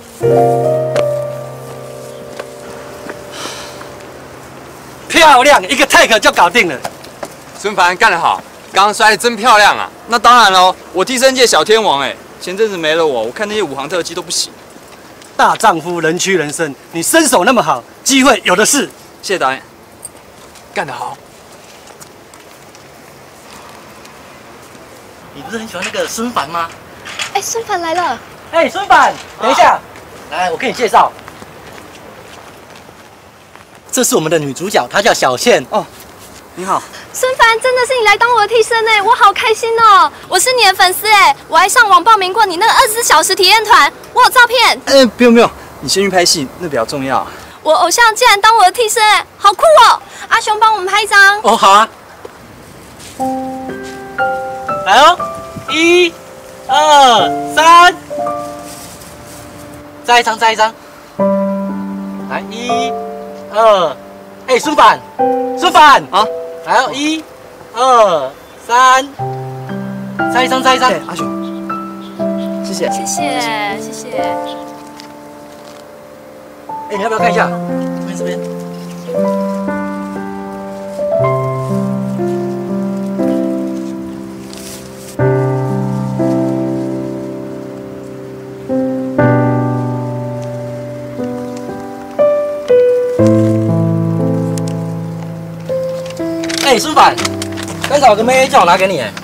Q: 漂亮，一个 take 就搞定了。
L: 孙凡干得好，刚刚摔得真漂亮啊！
H: 那当然喽，我替身界小天王前阵子没了我看那些武行特技都不行。
Q: 大丈夫人屈人伸，你身手那么好，机会有的是。
H: 谢谢导演，
L: 干得好。
Q: 你不是很喜欢那个孙凡吗？
P: 哎，孙凡来了。
Q: 哎，孙凡，等一下，来，我给你介绍。这是我们的女主角，她叫小倩。哦，你好。
P: 孙凡，真的是你来当我的替身我好开心哦！我是你的粉丝我还上网报名过你那个24小时体验团，我有照片。
Q: 不用不用，
H: 你先去拍戏，那比较重要。
P: 我偶像竟然当我的替身，好酷哦！阿雄帮我们拍一张。
Q: 哦，好啊。来哦，1、2、3，再一张，再一张。来1、2，哎，孙凡，啊，来哦，1、2、3，再一张，再一张。
H: 阿雄，谢谢，
P: 谢谢，谢谢。
Q: 哎，你要不要看一下？这边。哎，孙凡，刚才有个妹叫我拿给你，哎，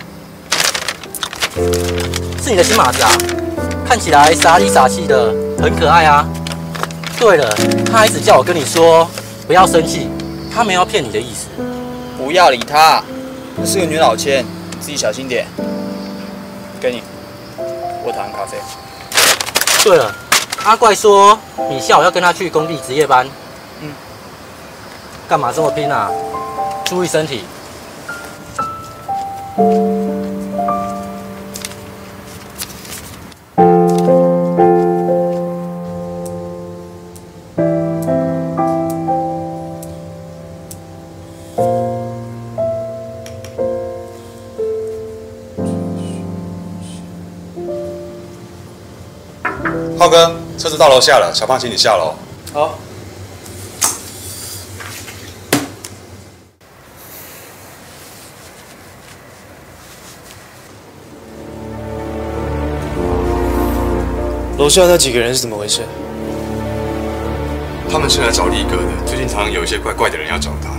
Q: 是你的新马子啊，看起来傻里傻气的，很可爱啊。对了，他还一直叫我跟你说不要生气，他没有要骗你的意思。
F: 不要理他，那是个女老千，自己小心点。给你，我讨厌咖啡。
Q: 对了，阿怪说你下午要跟他去工地值夜班。干嘛这么拼啊？注意身体。
R: 浩哥，车子到楼下了，小胖请你下楼。
H: 好。
E: 楼下那几个人是怎么回事？
R: 他们是来找力哥的，最近常常有一些怪怪的人要找他。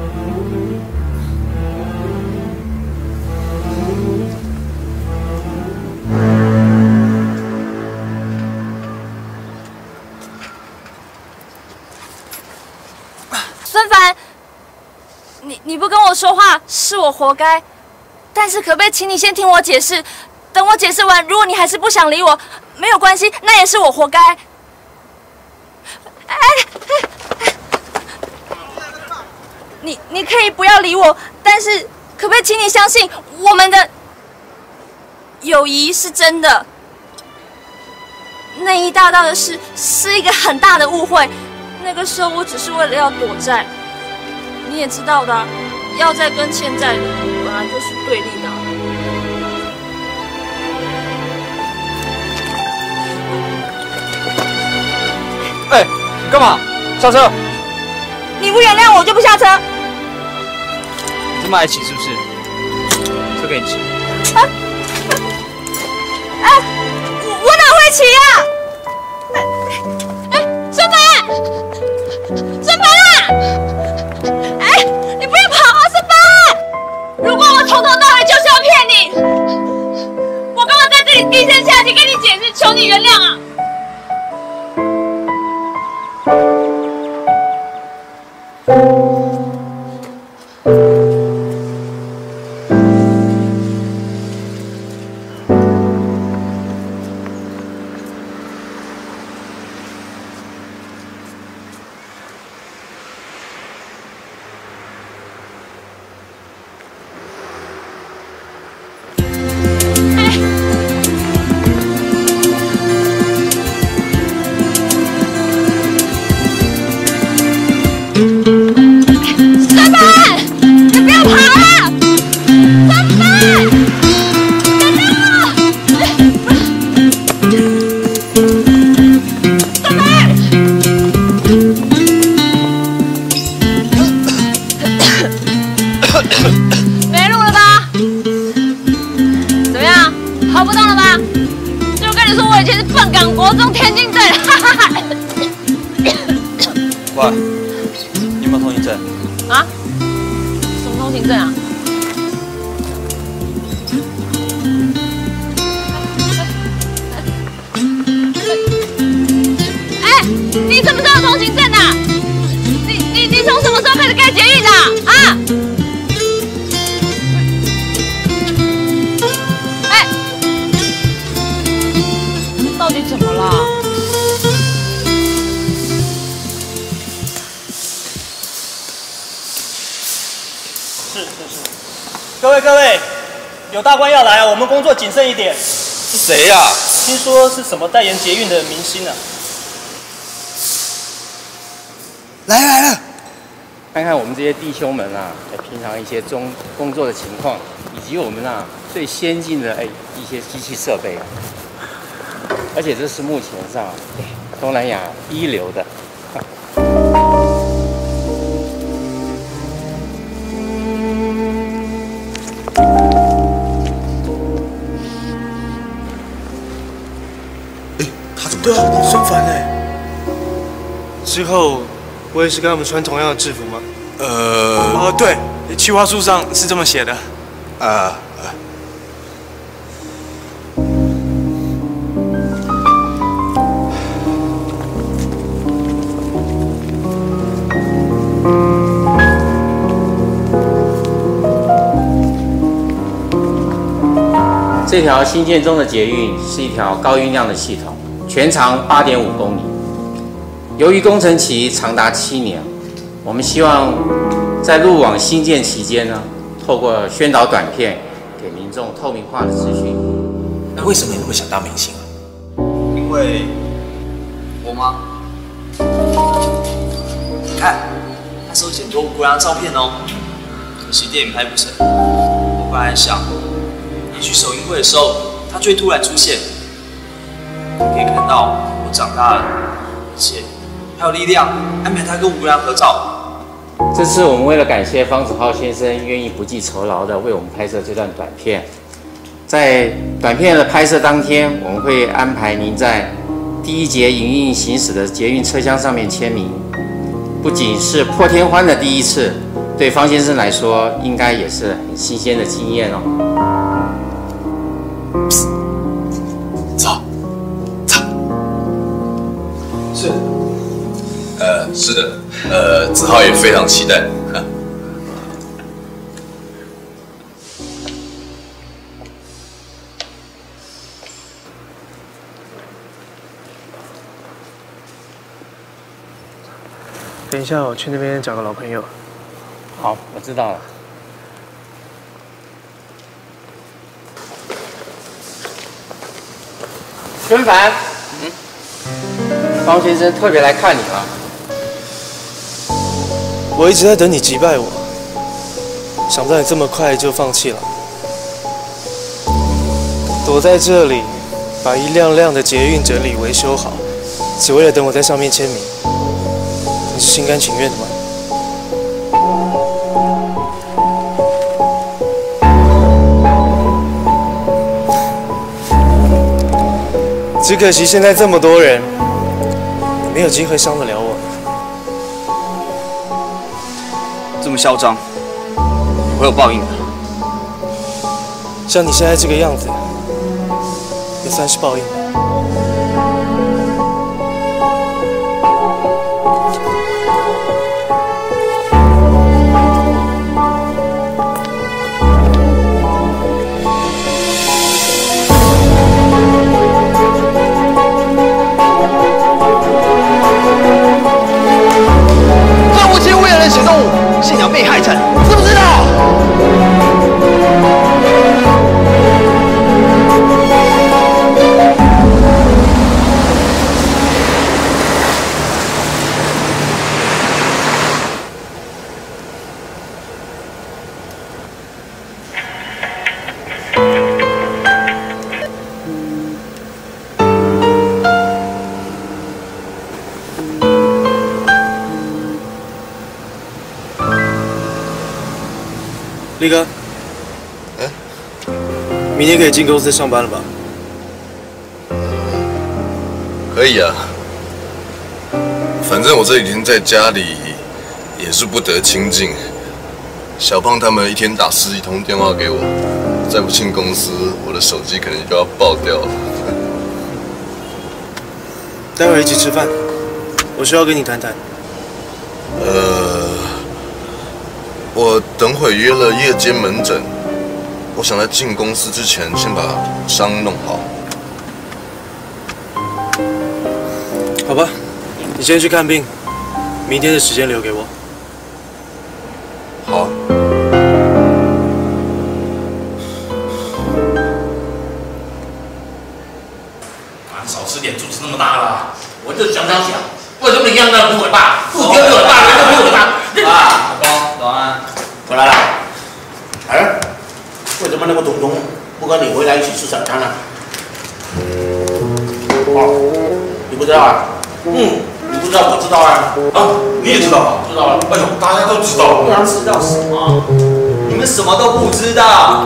B: 孙凡，你不跟我说话是我活该，但是可不可以请你先听我解释？等我解释完，如果你还是不想理我，没有关系，那也是我活该。你可以不要理我，但是可不可以请你相信我们的友谊是真的？内衣大盗的事是一个很大的误会，那个时候我只是为了要躲债，你也知道的，要债跟欠债的本来就是对立的。
H: 哎，你干嘛？下车！
B: 你不原谅我就不下车。
H: 这么爱骑是不是？车给你骑。
B: 我哪会骑呀？孙凡，孙凡啊！哎，你不要跑啊，孙凡！如果我从头到尾就是要骗你，我干嘛在这里低声下气跟你解释，求你原谅啊！没路了吧？怎么样？跑不动了吧？就跟你说，我以前是笨港国中田径队，哈哈哈。
H: 喂，你有没有通行证？
B: 啊？什么通行证啊？哎，你什么时候有通行证的？你从什么时候开始盖捷运的？啊？到底怎么了？
S: 是。各位，有大官要来啊，我们工作谨慎一点。
L: 是谁呀？
S: 听说是什么代言捷运的明星啊？
G: 来了。
T: 看看我们这些弟兄们啊，平常一些工作的情况，以及我们啊最先进的一些机器设备，而且这是目前上东南亚一流的。
E: 他怎么？对啊，孙凡哎。之后我也是跟他们穿同样的制服吗？
L: 对，企划书上是这么写的。
T: 这条新建中的捷运是一条高运量的系统，全长8.5公里。由于工程期长达7年，我们希望在路网新建期间呢，透过宣导短片给民众透明化的资讯。
L: 那为什么你会想当明星啊？
F: 因为我吗？你看，那时候剪多无辜的照片哦，可惜电影拍不成。我本来想，也许首映会的时候，他就会突然出现，可以看到我长大了，而且还有力量安排他跟吴良合照。
T: 这次我们为了感谢方子浩先生愿意不计酬劳的为我们拍摄这段短片，在短片的拍摄当天，我们会安排您在第一节营运行驶的捷运车厢上面签名。不仅是破天荒的第一次，对方先生来说，应该也是很新鲜的经验哦。
R: 走。
F: 是。
R: 是的，子浩也非常期待。
E: 等一下，我去那边找个老朋友。
T: 好，我知道了。孙凡，方先生特别来看你了。
E: 我一直在等你击败我，想不到你这么快就放弃了。躲在这里，把一辆辆的捷运整理维修好，只为了等我在上面签名。你是心甘情愿的吗？只可惜现在这么多人，没有机会伤得了我。
F: 这么嚣张，你会有报应的。
E: 像你现在这个样子，也算是报应吧。
L: 这无情无眼的行动物，信仰被害者，知不知道？
E: 力哥，明天可以进公司上班了吧？
J: 可以啊，反正我这几天在家里也是不得清静。小胖他们一天打10几通电话给我，再不进公司，我的手机可能就要爆掉了。
E: 待会儿一起吃饭，我需要跟你谈谈。
J: 我等会约了夜间门诊，我想在进公司之前先把伤弄好。
E: 好吧，你先去看病，明天的时间留给我。
J: 好。
K: 想不想想？为什么一样的不尾巴？不丢尾巴，人都没有尾巴。
M: 爸，老公，早安。
K: 回来了。儿，为什么那个董东不跟你回来一起吃早餐呢？哦，你不知道啊？你不知道，我知道啊。
L: 你也知道啊？
K: 知道了。
L: 哎呦，大家都知道。
M: 大家知道什么？你们什么都不知道。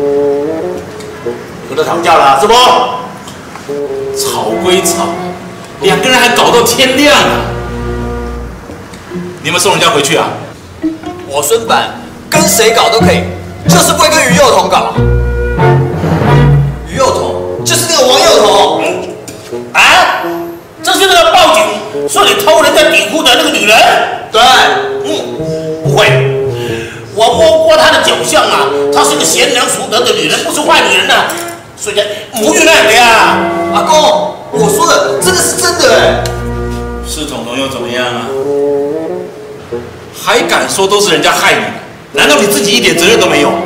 K: 有的吵架了，是不？
L: 吵归吵，两个人还搞到天亮啊！你们送人家回去啊？
M: 我孙凡跟谁搞都可以，就是不会跟于幼彤搞。于幼彤就是那个王幼彤。
K: 啊？就是那个报警说你偷人家底裤的那个女人？
M: 对。
K: 不会。我摸过她的脚相啊，她是个贤良淑德的女人，不是坏女人呐。所以母语那个呀，
M: 阿公，我说的这个是真的哎。
L: 是彤彤又怎么样啊？还敢说都是人家害你？难道你自己一点责任都没有？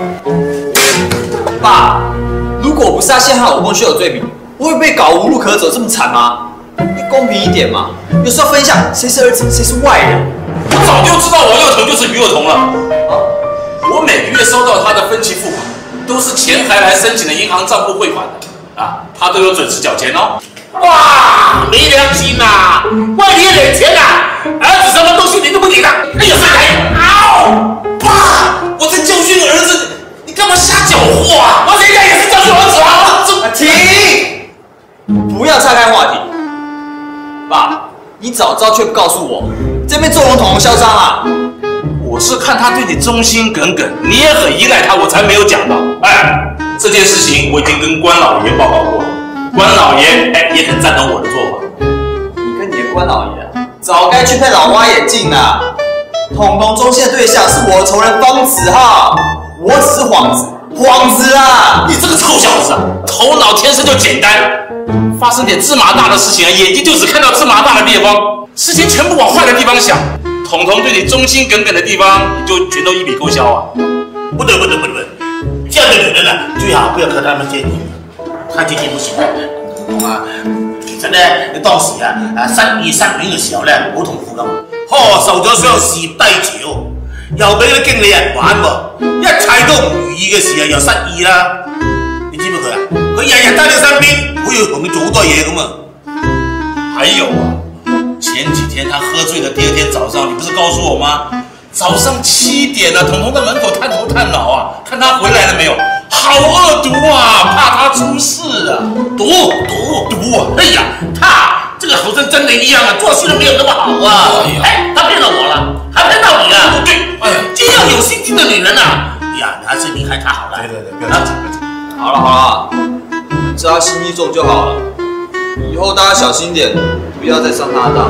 M: 爸，如果不是他陷害我跟秀有罪名，我会被搞无路可走这么惨吗？你公平一点嘛，有时候分一下谁是儿子谁是外人。
L: 我早就知道王幼彤就是于幼彤了。我每个月收到他的分期付款，都是钱还来申请的银行账户汇款的啊，他都有准时缴钱哦。
K: 哇，没良心呐！外地领钱呐，儿子什么东西你都不给他，哎呀，上来！嗷！
L: 爸，我在教训儿子，你干嘛瞎搅和啊？
K: 我现在也是教训儿子啊！
M: 停！不要岔开话题。爸，你早知道却不告诉我，这边纵容统嚣张啊！
L: 我是看他对你忠心耿耿，你也很依赖他，我才没有讲到。哎，这件事情我已经跟关老爷报告过了，关老爷也很赞同我的做法。
M: 你跟你的关老爷早该去配老花眼镜了。统统忠心的对象是我的仇人方子浩，我只是幌子啊！
L: 你这个臭小子啊，头脑天生就简单，发生点芝麻大的事情啊，眼睛就只看到芝麻大的地方，事情全部往坏的地方想。统统对你忠心耿耿的地方，你就全都一笔勾销啊！
K: 不对，这样的女人呢，最好不要和他们接近，太接近不行的。啊，其實咧，你當時啊失意失戀嘅時候咧，好痛苦咁，受咗傷事業低潮，又俾啲經理人玩喎，一切都唔如意嘅時候又失意啦。你知唔知佢啊？佢日日喺你身邊，好似同你做好多嘢咁啊！
L: 還有啊。前幾天他喝醉了，第二天早上你不是告訴我嗎？早上7點了，彤彤在門口探頭探腦啊，看他回來了沒有？好惡毒啊，怕他出事啊！
K: 毒啊！哎呀，他這個好像真的一樣啊，做事都沒有那麼好啊！哎，他騙了我了，還騙到你啊！對，哎呀，這樣有心機的女人啊，呀，你還是離開他好了。對，不要緊。
M: 好了，只要心機重就好了。以後大家小心點，不要再上他的當。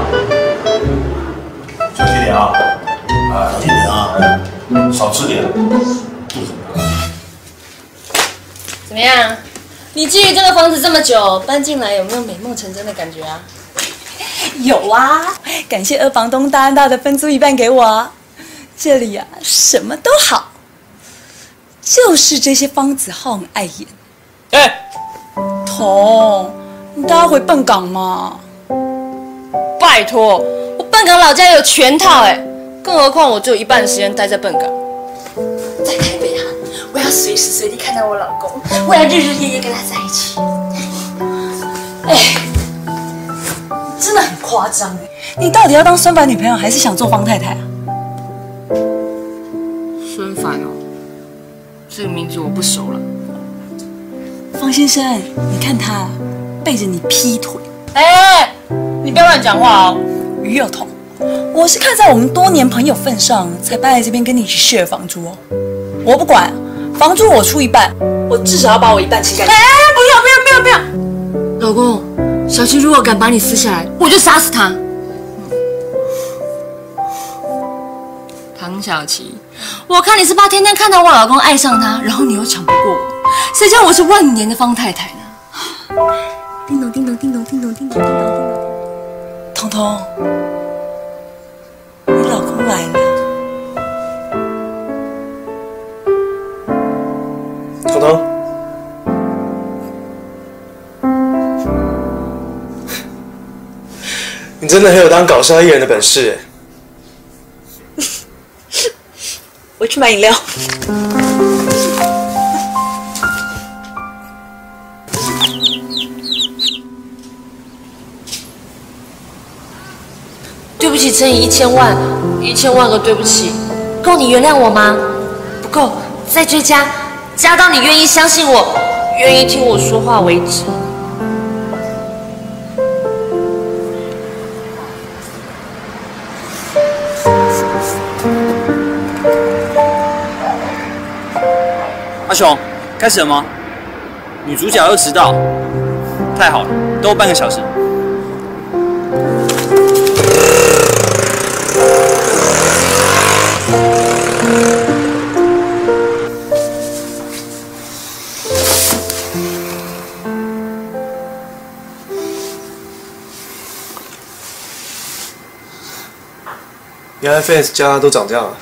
K: 小心點啊！小心點啊！少吃點，肚子不餓。
B: 怎麼樣？你覬覦這個房子這麼久，搬進來有沒有美夢成真的感覺啊？
N: 有啊，感謝二房東大安大的分租一半給我。這裡啊，什麼都好，就是這些方子浩很愛演。
O: 哎，
N: 彤。你帶他回笨港嘛？
B: 拜托，我笨港老家有全套哎，更何況我只有一半的時間待在笨港。在台北啊，我要隨時隨地看到我老公，我要日日夜夜跟他在一起。
N: 哎，真的很誇張哎！你到底要當孫凡女朋友，還是想做方太太啊？
B: 孫凡哦，這個名字我不熟了。
N: 方先生，你看他。背着你劈腿！
B: 哎，你不要亂講話哦！
N: 於幼彤，我是看在我們多年朋友份上，才搬來這邊跟你一起 share 房租哦。我不管，房租我出一半，我至少要把我一半清乾淨。
B: 哎，不要！老公，小七如果敢把你撕下來，我就殺死他。唐小琪，我看你是怕天天看到我老公愛上他，然後你又搶不過我，誰叫我是萬年的方太太呢？叮咚叮咚叮咚叮咚叮咚叮咚叮咚。
N: 彤彤，你老公來了。
E: 彤彤，你真真的很有当搞笑艺人的本事。
N: 我去买饮料。
B: 对不起乘以1000万，1000万个对不起，够你原谅我吗？不够，再追加，加到你愿意相信我，愿意听我说话为止。
H: 阿雄，开始了吗？女主角又迟到，太好了，都有半个小时。
E: 原来 fans 家都长这样啊！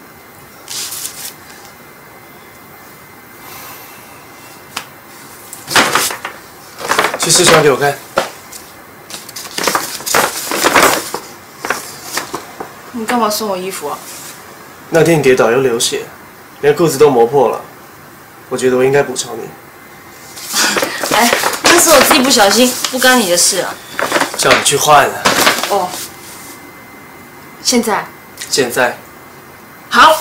E: 去试穿给我看。
B: 你干嘛送我衣服啊？
E: 那天你跌倒又流血，连裤子都磨破了，我觉得我应该补偿你。
B: 哎，那是我自己不小心，不干你的事啊。
E: 叫你去换了。
B: 哦。现在？
E: 现在。
B: 好。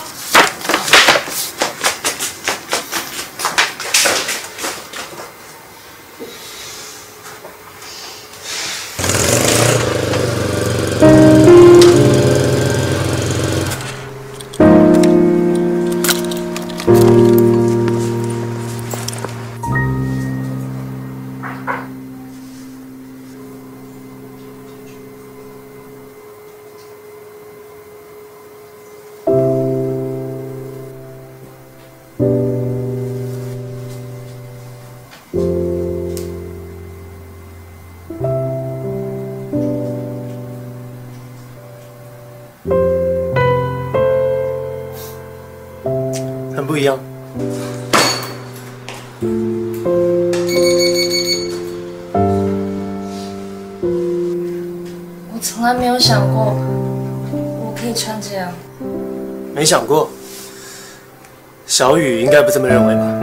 E: 很不一样。
B: 我从来没有想过，我可以穿这样。
E: 没想过，小雨应该不这么认为吧？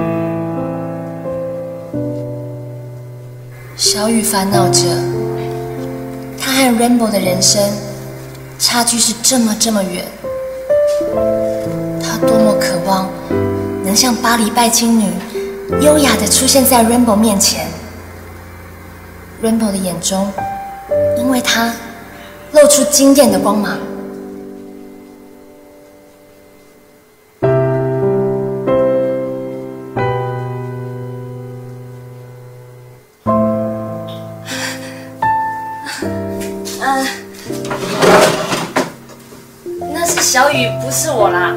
I: 小雨烦恼着，他和 Rainbow 的人生差距是这么远。他多么渴望能像巴黎拜金女，优雅地出现在 Rainbow 面前。Rainbow 的眼中，因为他露出惊艳的光芒。
B: 那是小雨，不是我啦。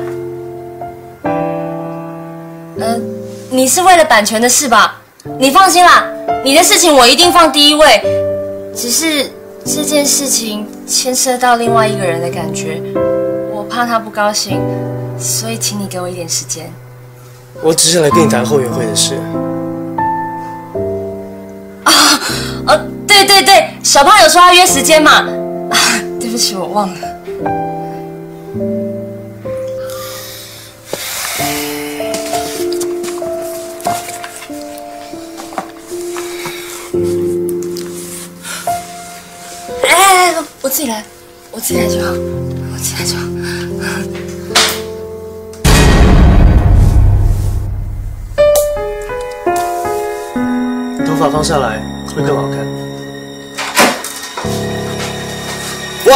B: 你是为了版权的事吧？你放心啦，你的事情我一定放第一位。只是这件事情牵涉到另外一个人的感觉，我怕他不高兴，所以请你给我一点时间。
E: 我只是来跟你谈后援会的事。
B: 对，小胖有说要约时间嘛。对不起，我忘了。我自己来就好，
E: 头发放下来会更好看。
L: 喂，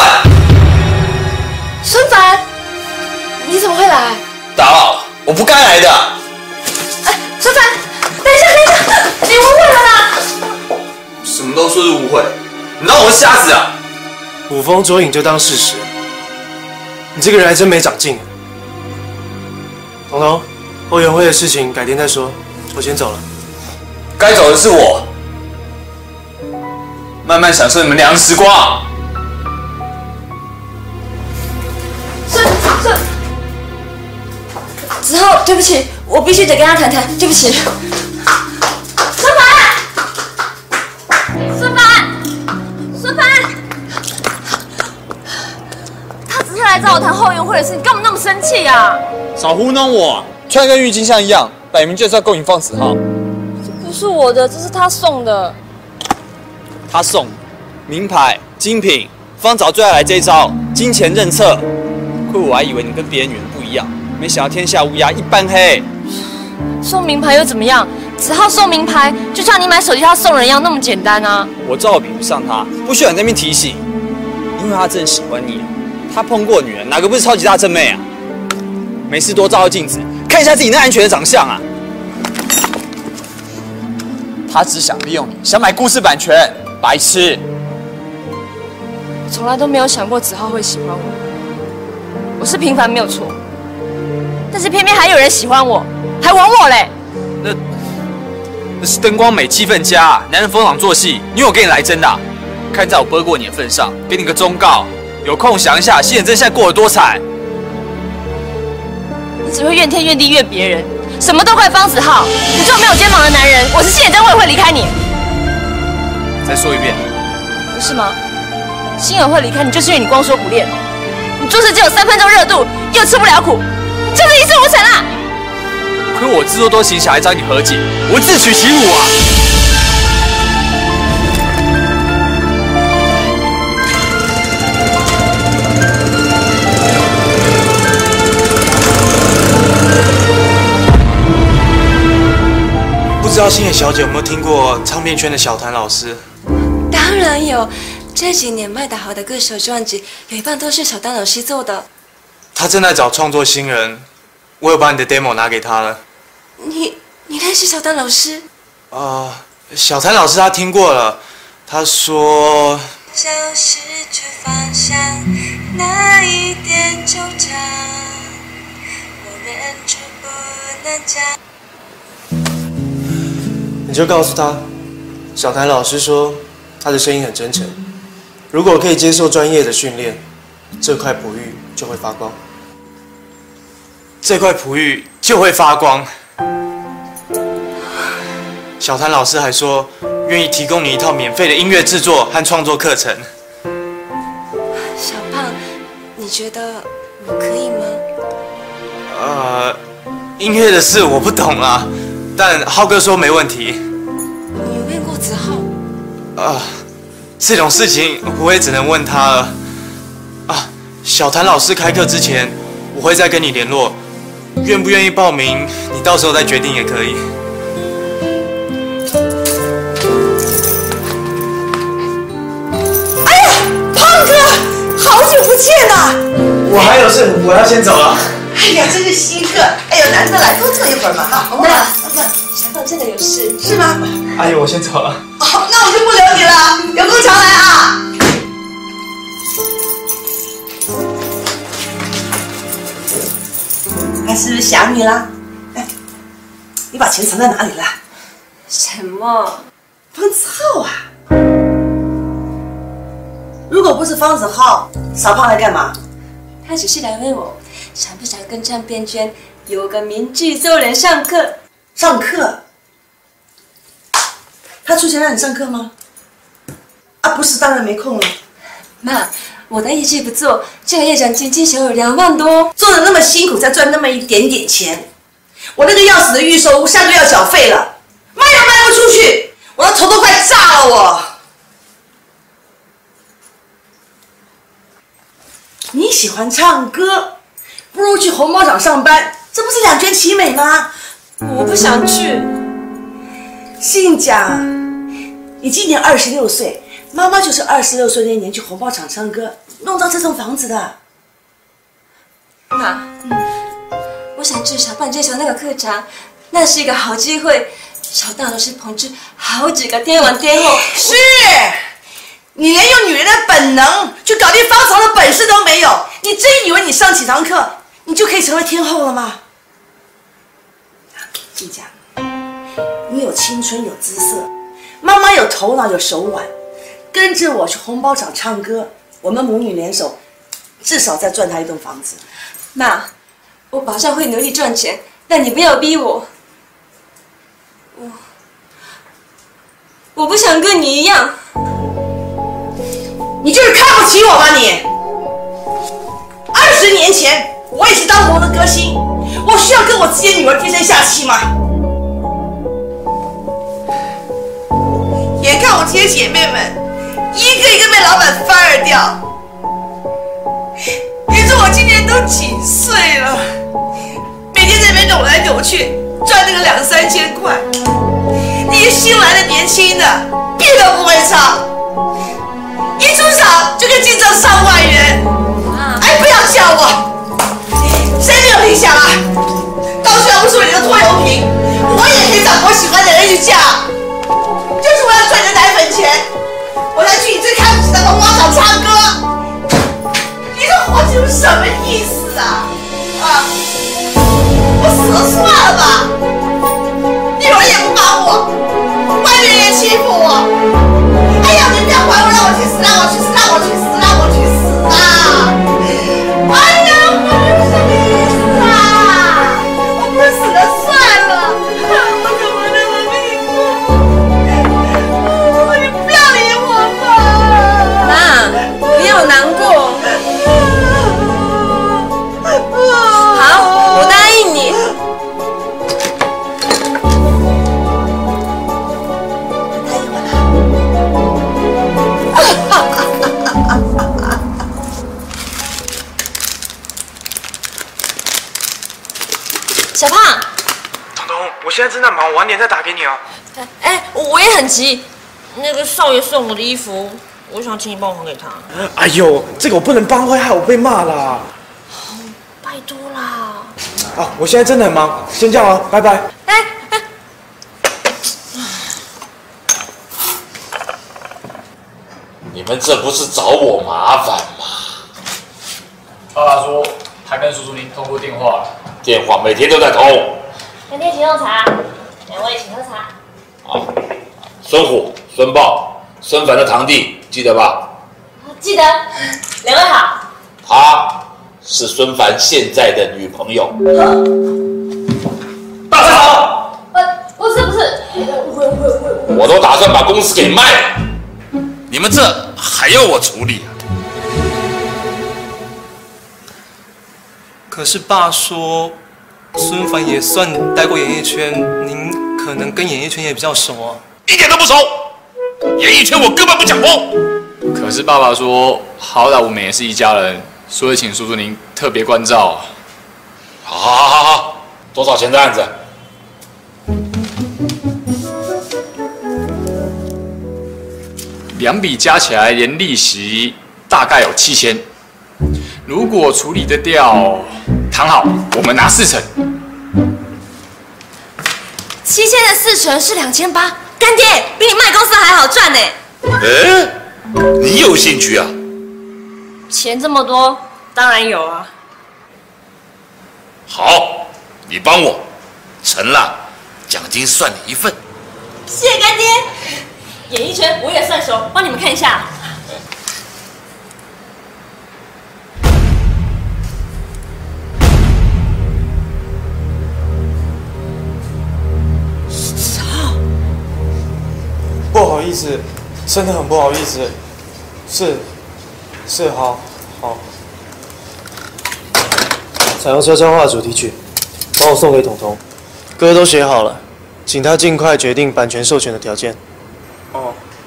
B: 孙凡，你怎么会来？
L: 打扰了，我不该来的。
B: 哎，孙凡，等一下，你误会了啦！
J: 什么都说是误会，你当我是瞎子啊？
E: 捕风捉影就当事实，你这个人还真没长进。彤彤，后援会的事情改天再说，我先走了。
L: 该走的是我，慢慢享受你们俩的时光。
B: 子浩，对不起，我必须得跟他谈谈，对不起。孙凡， 回事？你干嘛那么生气啊？
L: 少糊弄我！穿跟郁金香一样，摆明就是要勾引方子浩。
B: 这不是我的，这是他送的。
L: 他送名牌、精品，方早最爱来这一招，金钱认策。亏我还以为你跟别的女人不一样，没想到天下乌鸦一般黑。
B: 送名牌又怎么样？子浩送名牌，就像你买手机他送人一样，那么简单啊！
L: 我知道我比不上他，不需要你那边提醒，因为他真的喜欢你。他碰过女人，哪个不是超级大正妹啊？没事多照照镜子，看一下自己那安全的长相啊！他只想利用你，想买故事版权，白痴！
B: 我从来都没有想过子浩会喜欢我，我是平凡没有错，但是偏偏还有人喜欢我，还吻我嘞！那
L: 是灯光美，气氛佳啊，男人逢场作戏，女友给你来真的啊！看在我背过你的份上，给你个忠告。有空想一下，西眼镇现在过得多惨。
B: 你只会怨天怨地怨别人，什么都怪方子浩。你这种没有肩膀的男人，我是西眼镇，我也会离开你。
L: 再说一遍，
B: 不是吗？星儿会离开你，就是因为你光说不练。你做事只有3分钟热度，又吃不了苦，你就是一事无成啊！
L: 亏我自作多情，想来找你和解，我自取其辱啊！
E: 不知道星野小姐有没有听过唱片圈的小谭老师？
I: 当然有，这几年卖得好的歌手专辑，有一半都是小丹老师做的。
E: 他正在找创作新人，我有把你的 demo 拿给他了。
I: 你认识小丹老师？
E: 小谭老师他听过了，他说。
I: 消失去方向，那一点纠缠，我忍住不能讲。
E: 你就告诉他，小谭老师说他的声音很真诚，如果可以接受专业的训练，这块璞玉就会发光。这块璞玉就会发光。小谭老师还说，愿意提供你一套免费的音乐制作和创作课程。
I: 小胖，你觉得我可以吗？
E: 音乐的事我不懂啊，但浩哥说没问题。
I: 你有问过子浩？
E: 这种事情我也只能问他了。小谭老师开课之前，我会再跟你联络，愿不愿意报名，你到时候再决定也可以。
N: 哎呀，胖哥，好久不见啊！
E: 我还有事，我要先走了。
N: 哎呀，真是稀客！哎呦，难得来，多坐一会儿嘛，哈，好不好？
I: 小胖真的有事，
N: 是吗？
E: 阿姨，我先走了。
N: 哦，那我就不留你了，有空常来啊。他是不是想你啦？哎，你把钱藏在哪里了？
I: 什么？
N: 方子浩啊！如果不是方子浩，小胖来干嘛？
I: 他只是来问我，想不想跟唱片圈有个名制作人上课？
N: 上课？他出钱让你上课吗？不是，当然没空了。
I: 妈，我的业绩不错，这个月奖金至少有2万多，
N: 做的那么辛苦，才赚那么一点点钱。我那个要死的预售屋下个月要缴费了，卖都卖不出去，我的头都快炸了我。你喜欢唱歌，不如去红毛厂上班，这不是两全其美吗？
I: 我不想去。
N: 信讲，你今年26岁，妈妈就是26岁那年去红毛厂唱歌，弄到这栋房子的。
I: 妈，我想至少办这场那个课程，那是一个好机会。小大老师捧出好几个天王天后。
N: 是，你连用女人的本能去搞定方朝的本事都没有，你真以为你上几堂课，你就可以成为天后了吗？信讲，你有青春有姿色，妈妈有头脑有手腕，跟着我去红包厂唱歌，我们母女联手，至少再赚她一栋房子。
I: 妈，我保证会努力赚钱，但你不要逼我。我不想跟你一样。
N: 你就是看不起我吧你？20年前，
U: 我也是当红的歌星，我需要跟我自己的女儿低声下气吗？眼看我这些姐妹们一个一个被老板fire掉，你说我今年都几岁了，每天在那边扭来扭去，赚那个2、3千块。那些新来的年轻的，屁都不会唱，一出场就可以进账上万元。哎，不要叫我，谁没有理想啊？到时候不是我一个拖油瓶，我也可以找我喜欢的人去嫁，就是为了赚你的奶粉钱，我才去你最看不起的龙王场唱歌。你这活着有什么意思啊？啊，我死了算了吧。女儿也不帮我，外面人也欺负我。哎呀，你不要管我，让我去死，让我去死，让我去死，让我去死啊！哎呀，我是什么意思啊？我不是死了算了，我怎么那么命苦？你不要理我吧。
B: 妈，不要难过。好，我答应你。小胖，
E: 彤彤，我现在正在忙，我晚点再打给你啊。
B: 哎，我也很急。那个少爷送我的衣服，我想请你帮我还给他。
E: 哎呦，这个我不能帮，会害我被骂啦。
B: 拜托啦。
E: 啊，我现在真的很忙，先这样啊，拜拜。
C: 你们这不是找我麻烦吗？
L: 爸爸说他跟叔叔您通过电话了。
C: 电话每天都在通。
P: 明天请用茶，2位请喝茶。
C: 好，孙虎、孙豹、孙凡的堂弟，记得吧？
P: 记得。2位好。
C: 她是孙凡现在的女朋友。
L: 大家好。
P: 不是。
C: 我都打算把公司给卖了，你们这还要我处理啊？
E: 可是爸说，孙凡也算待过演艺圈，您可能跟演艺圈也比较熟啊。
C: 一点都不熟，演艺圈我根本不讲风。
L: 可是爸爸说，好歹我们也是一家人，所以请叔叔您特别关照。
C: 好，多少钱的案子
L: ？2笔加起来连利息大概有7000，如果处理得掉，谈好，我们拿40%。
B: 7000的4成是2800，干爹比你卖公司还好赚呢。
C: 你有兴趣啊？
B: 钱这么多，当然有啊。
C: 好，你帮我成了，奖金算你一份。
B: 谢谢干爹。演艺圈我也算熟，帮你们看一下。
E: 不好意思，真的很不好意思。是，好。彩虹车窗画主题曲，帮我送给彤彤，歌都写好了，请他尽快决定版权授权的条件。哦。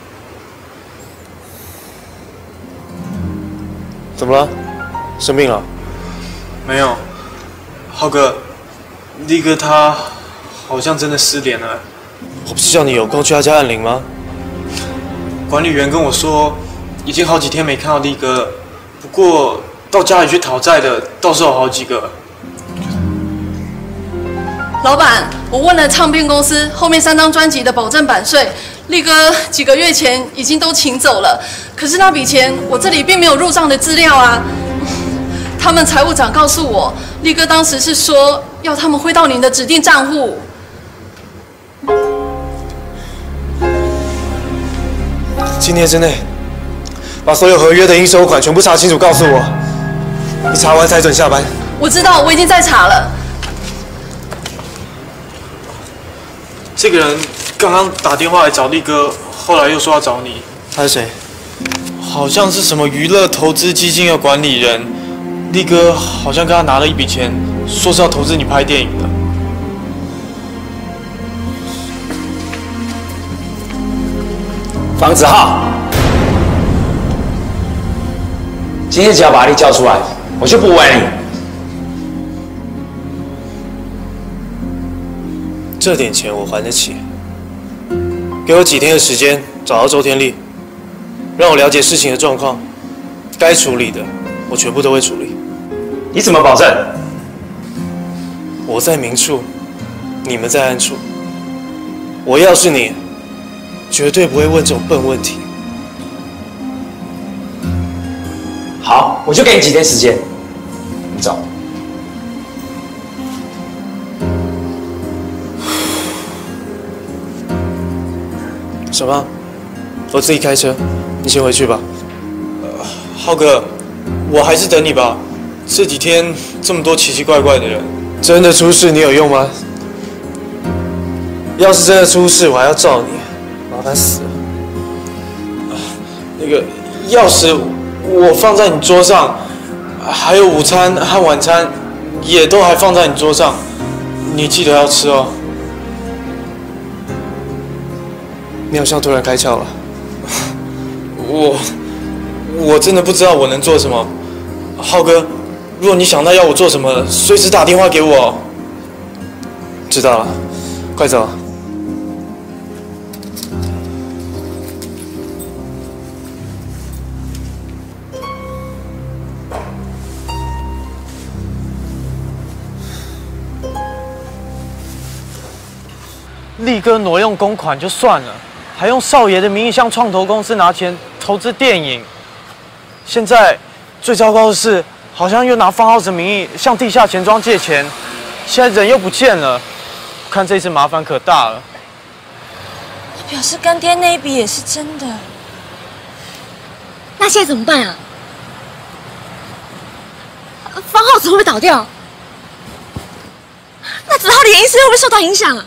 E: 怎么了？生病了？没有。浩哥，力哥他好像真的失联了。我不是叫你有空去他家按铃吗？管理员跟我说，已经好几天没看到力哥了。不过到家里去讨债的倒是有好几个。
V: 老板，我问了唱片公司后面3张专辑的保证版税，力哥几个月前已经都请走了，可是那笔钱我这里并没有入账的资料啊。他们财务长告诉我，力哥当时是说要他们汇到您的指定账户。
E: 今天之内，把所有合约的应收款全部查清楚，告诉我。你查完才准下班。
V: 我知道，我已经在查了。
E: 这个人刚刚打电话来找力哥，后来又说要找你。他是谁？好像是什么娱乐投资基金的管理人。 力哥好像跟他拿了一笔钱，说是要投资你拍电影的。
A: 方子浩，今天只要把力叫出来，我就不玩你。
E: 这点钱我还得起，给我几天的时间找到周天利，让我了解事情的状况，该处理的我全部都会处理。
A: 你怎么保证？
E: 我在明处，你们在暗处。我要是你，绝对不会问这种笨问题。
A: 好，我就给你几天时间，你走。
E: 什么？我自己开车，你先回去吧。浩哥，我还是等你吧。这几天这么多奇奇怪怪的人，真的出事你有用吗？要是真的出事，我还要罩你，麻烦死了。那个钥匙我放在你桌上，还有午餐和晚餐也都还放在你桌上，你记得要吃哦。你好像突然开窍了。我真的不知道我能做什么。浩哥，如果你想到要我做什么，随时打电话给我。知道了，快走。
D: 力哥挪用公款就算了，还用少爷的名义向创投公司拿钱投资电影。现在最糟糕的是，好像又拿方浩的名义向地下钱庄借钱，现在人又不见了，看这次麻烦可大了。
B: 表示干爹那一笔也是真的，那现在怎么办啊？方浩怎么会倒掉？那子浩的演艺事业会不会受到影响啊？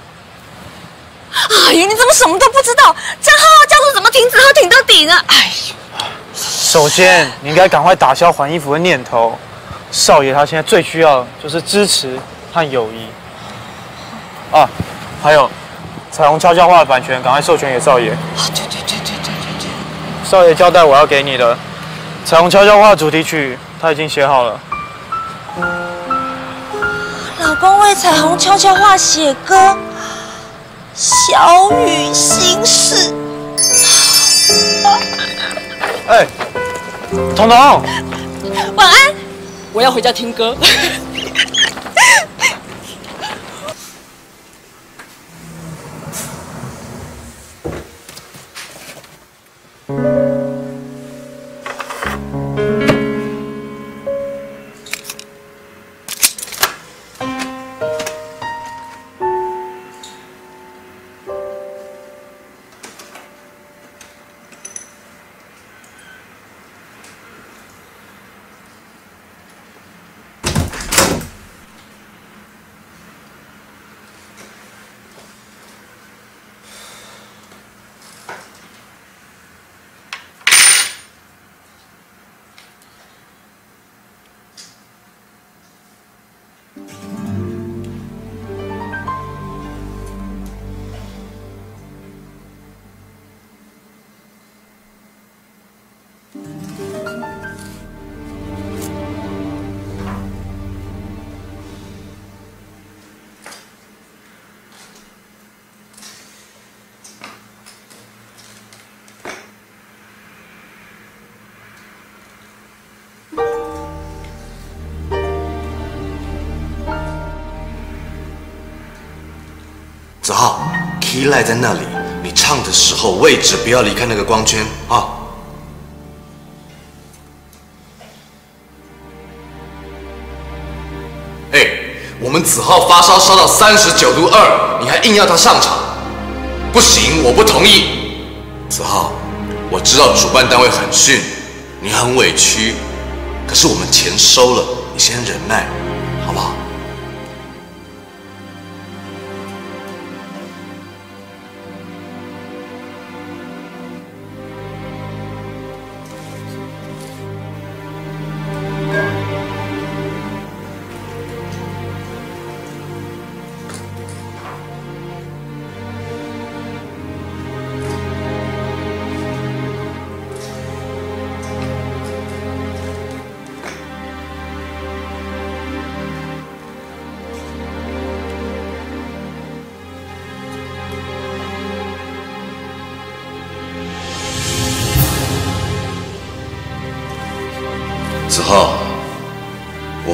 B: 哎呀，你怎么什么都不知道？这样浩浩家族怎么挺子浩挺到底呢？哎呦！
D: 首先，你应该赶快打消还衣服的念头。少爷他现在最需要的就是支持和友谊。啊，还有彩虹悄悄话的版权，赶快授权给少爷。对。少爷交代我要给你的彩虹悄悄话主题曲，他已经写好了。
B: 老公为彩虹悄悄话写歌，小雨心事。
D: 哎，彤彤，
B: 晚安。我要回家听歌。
J: 子浩 ，key 赖在那里，你唱的时候位置不要离开那个光圈啊。哎，我们子浩发烧烧到39度2，你还硬要他上场，不行，我不同意。子浩，我知道主办单位很逊，你很委屈，可是我们钱收了，你先忍耐，好不好？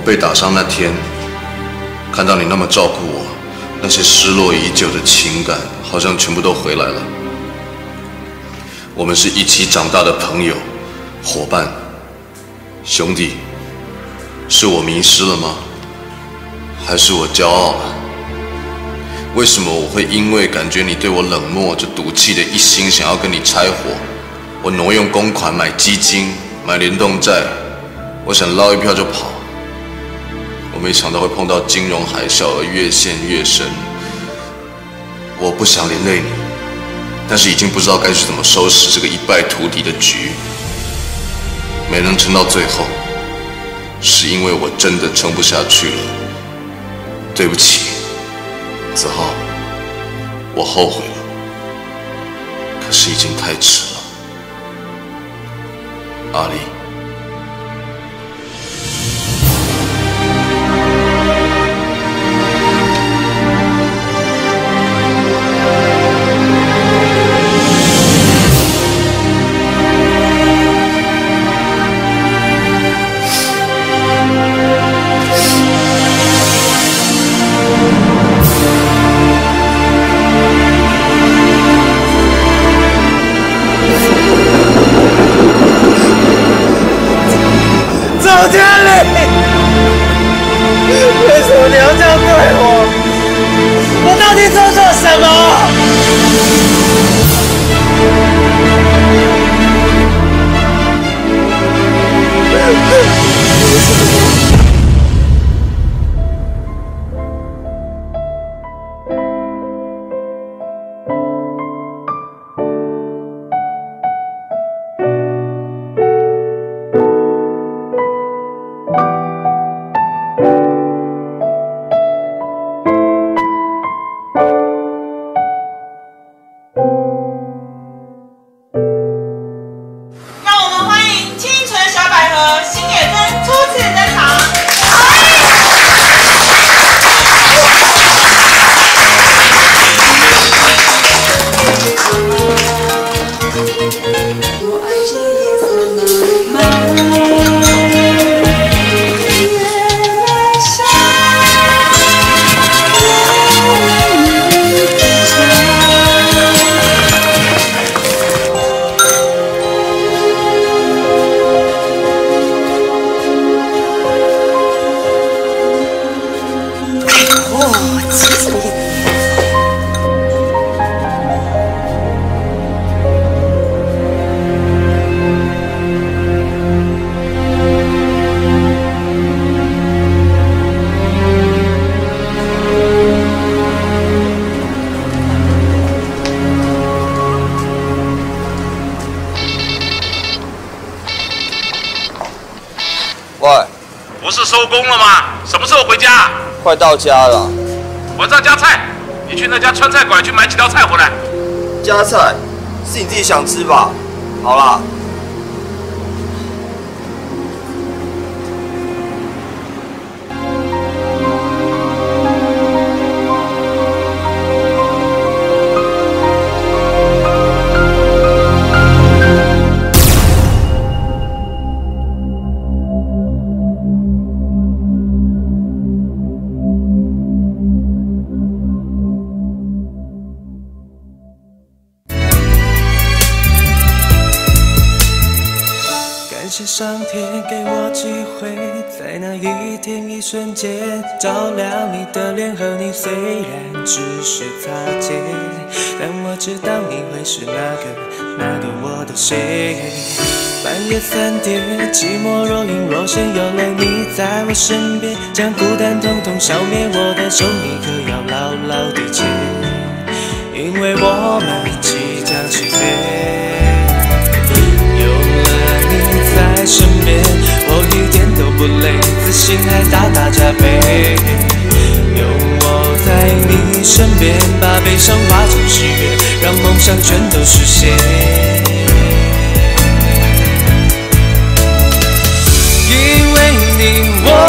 J: 被打伤那天，看到你那么照顾我，那些失落已久的情感好像全部都回来了。我们是一起长大的朋友、伙伴、兄弟，是我迷失了吗？还是我骄傲了？为什么我会因为感觉你对我冷漠，就赌气的一心想要跟你拆伙？我挪用公款买基金、买联动债，我想捞一票就跑。我没想到会碰到金融海啸而越陷越深。我不想连累你，但是已经不知道该去怎么收拾这个一败涂地的局。没能撑到最后，是因为我真的撑不下去了。对不起，子浩，我后悔了，可是已经太迟了。阿丽。
D: 老天理！为什么你要这样对我？我到底做错什么？
C: 不是收工了吗？什么时候回家？
F: 快到家了。
C: 晚上加菜，你去那家川菜馆去买几道菜回来。
F: 加菜是你自己想吃吧？好啦。
Q: 感谢上天给我机会，在那一天一瞬间照亮你的脸和你，虽然只是擦肩，但我知道你会是那个我的谁。半夜3点，寂寞若隐若现，有了你在我身边，将孤单统统消灭，我的手你可要牢牢地牵，因为我们即将起飞。在身边，我一点都不累，自信还大大加倍。有我在你身边，把悲伤化成喜悦，让梦想全都实现。因为你，我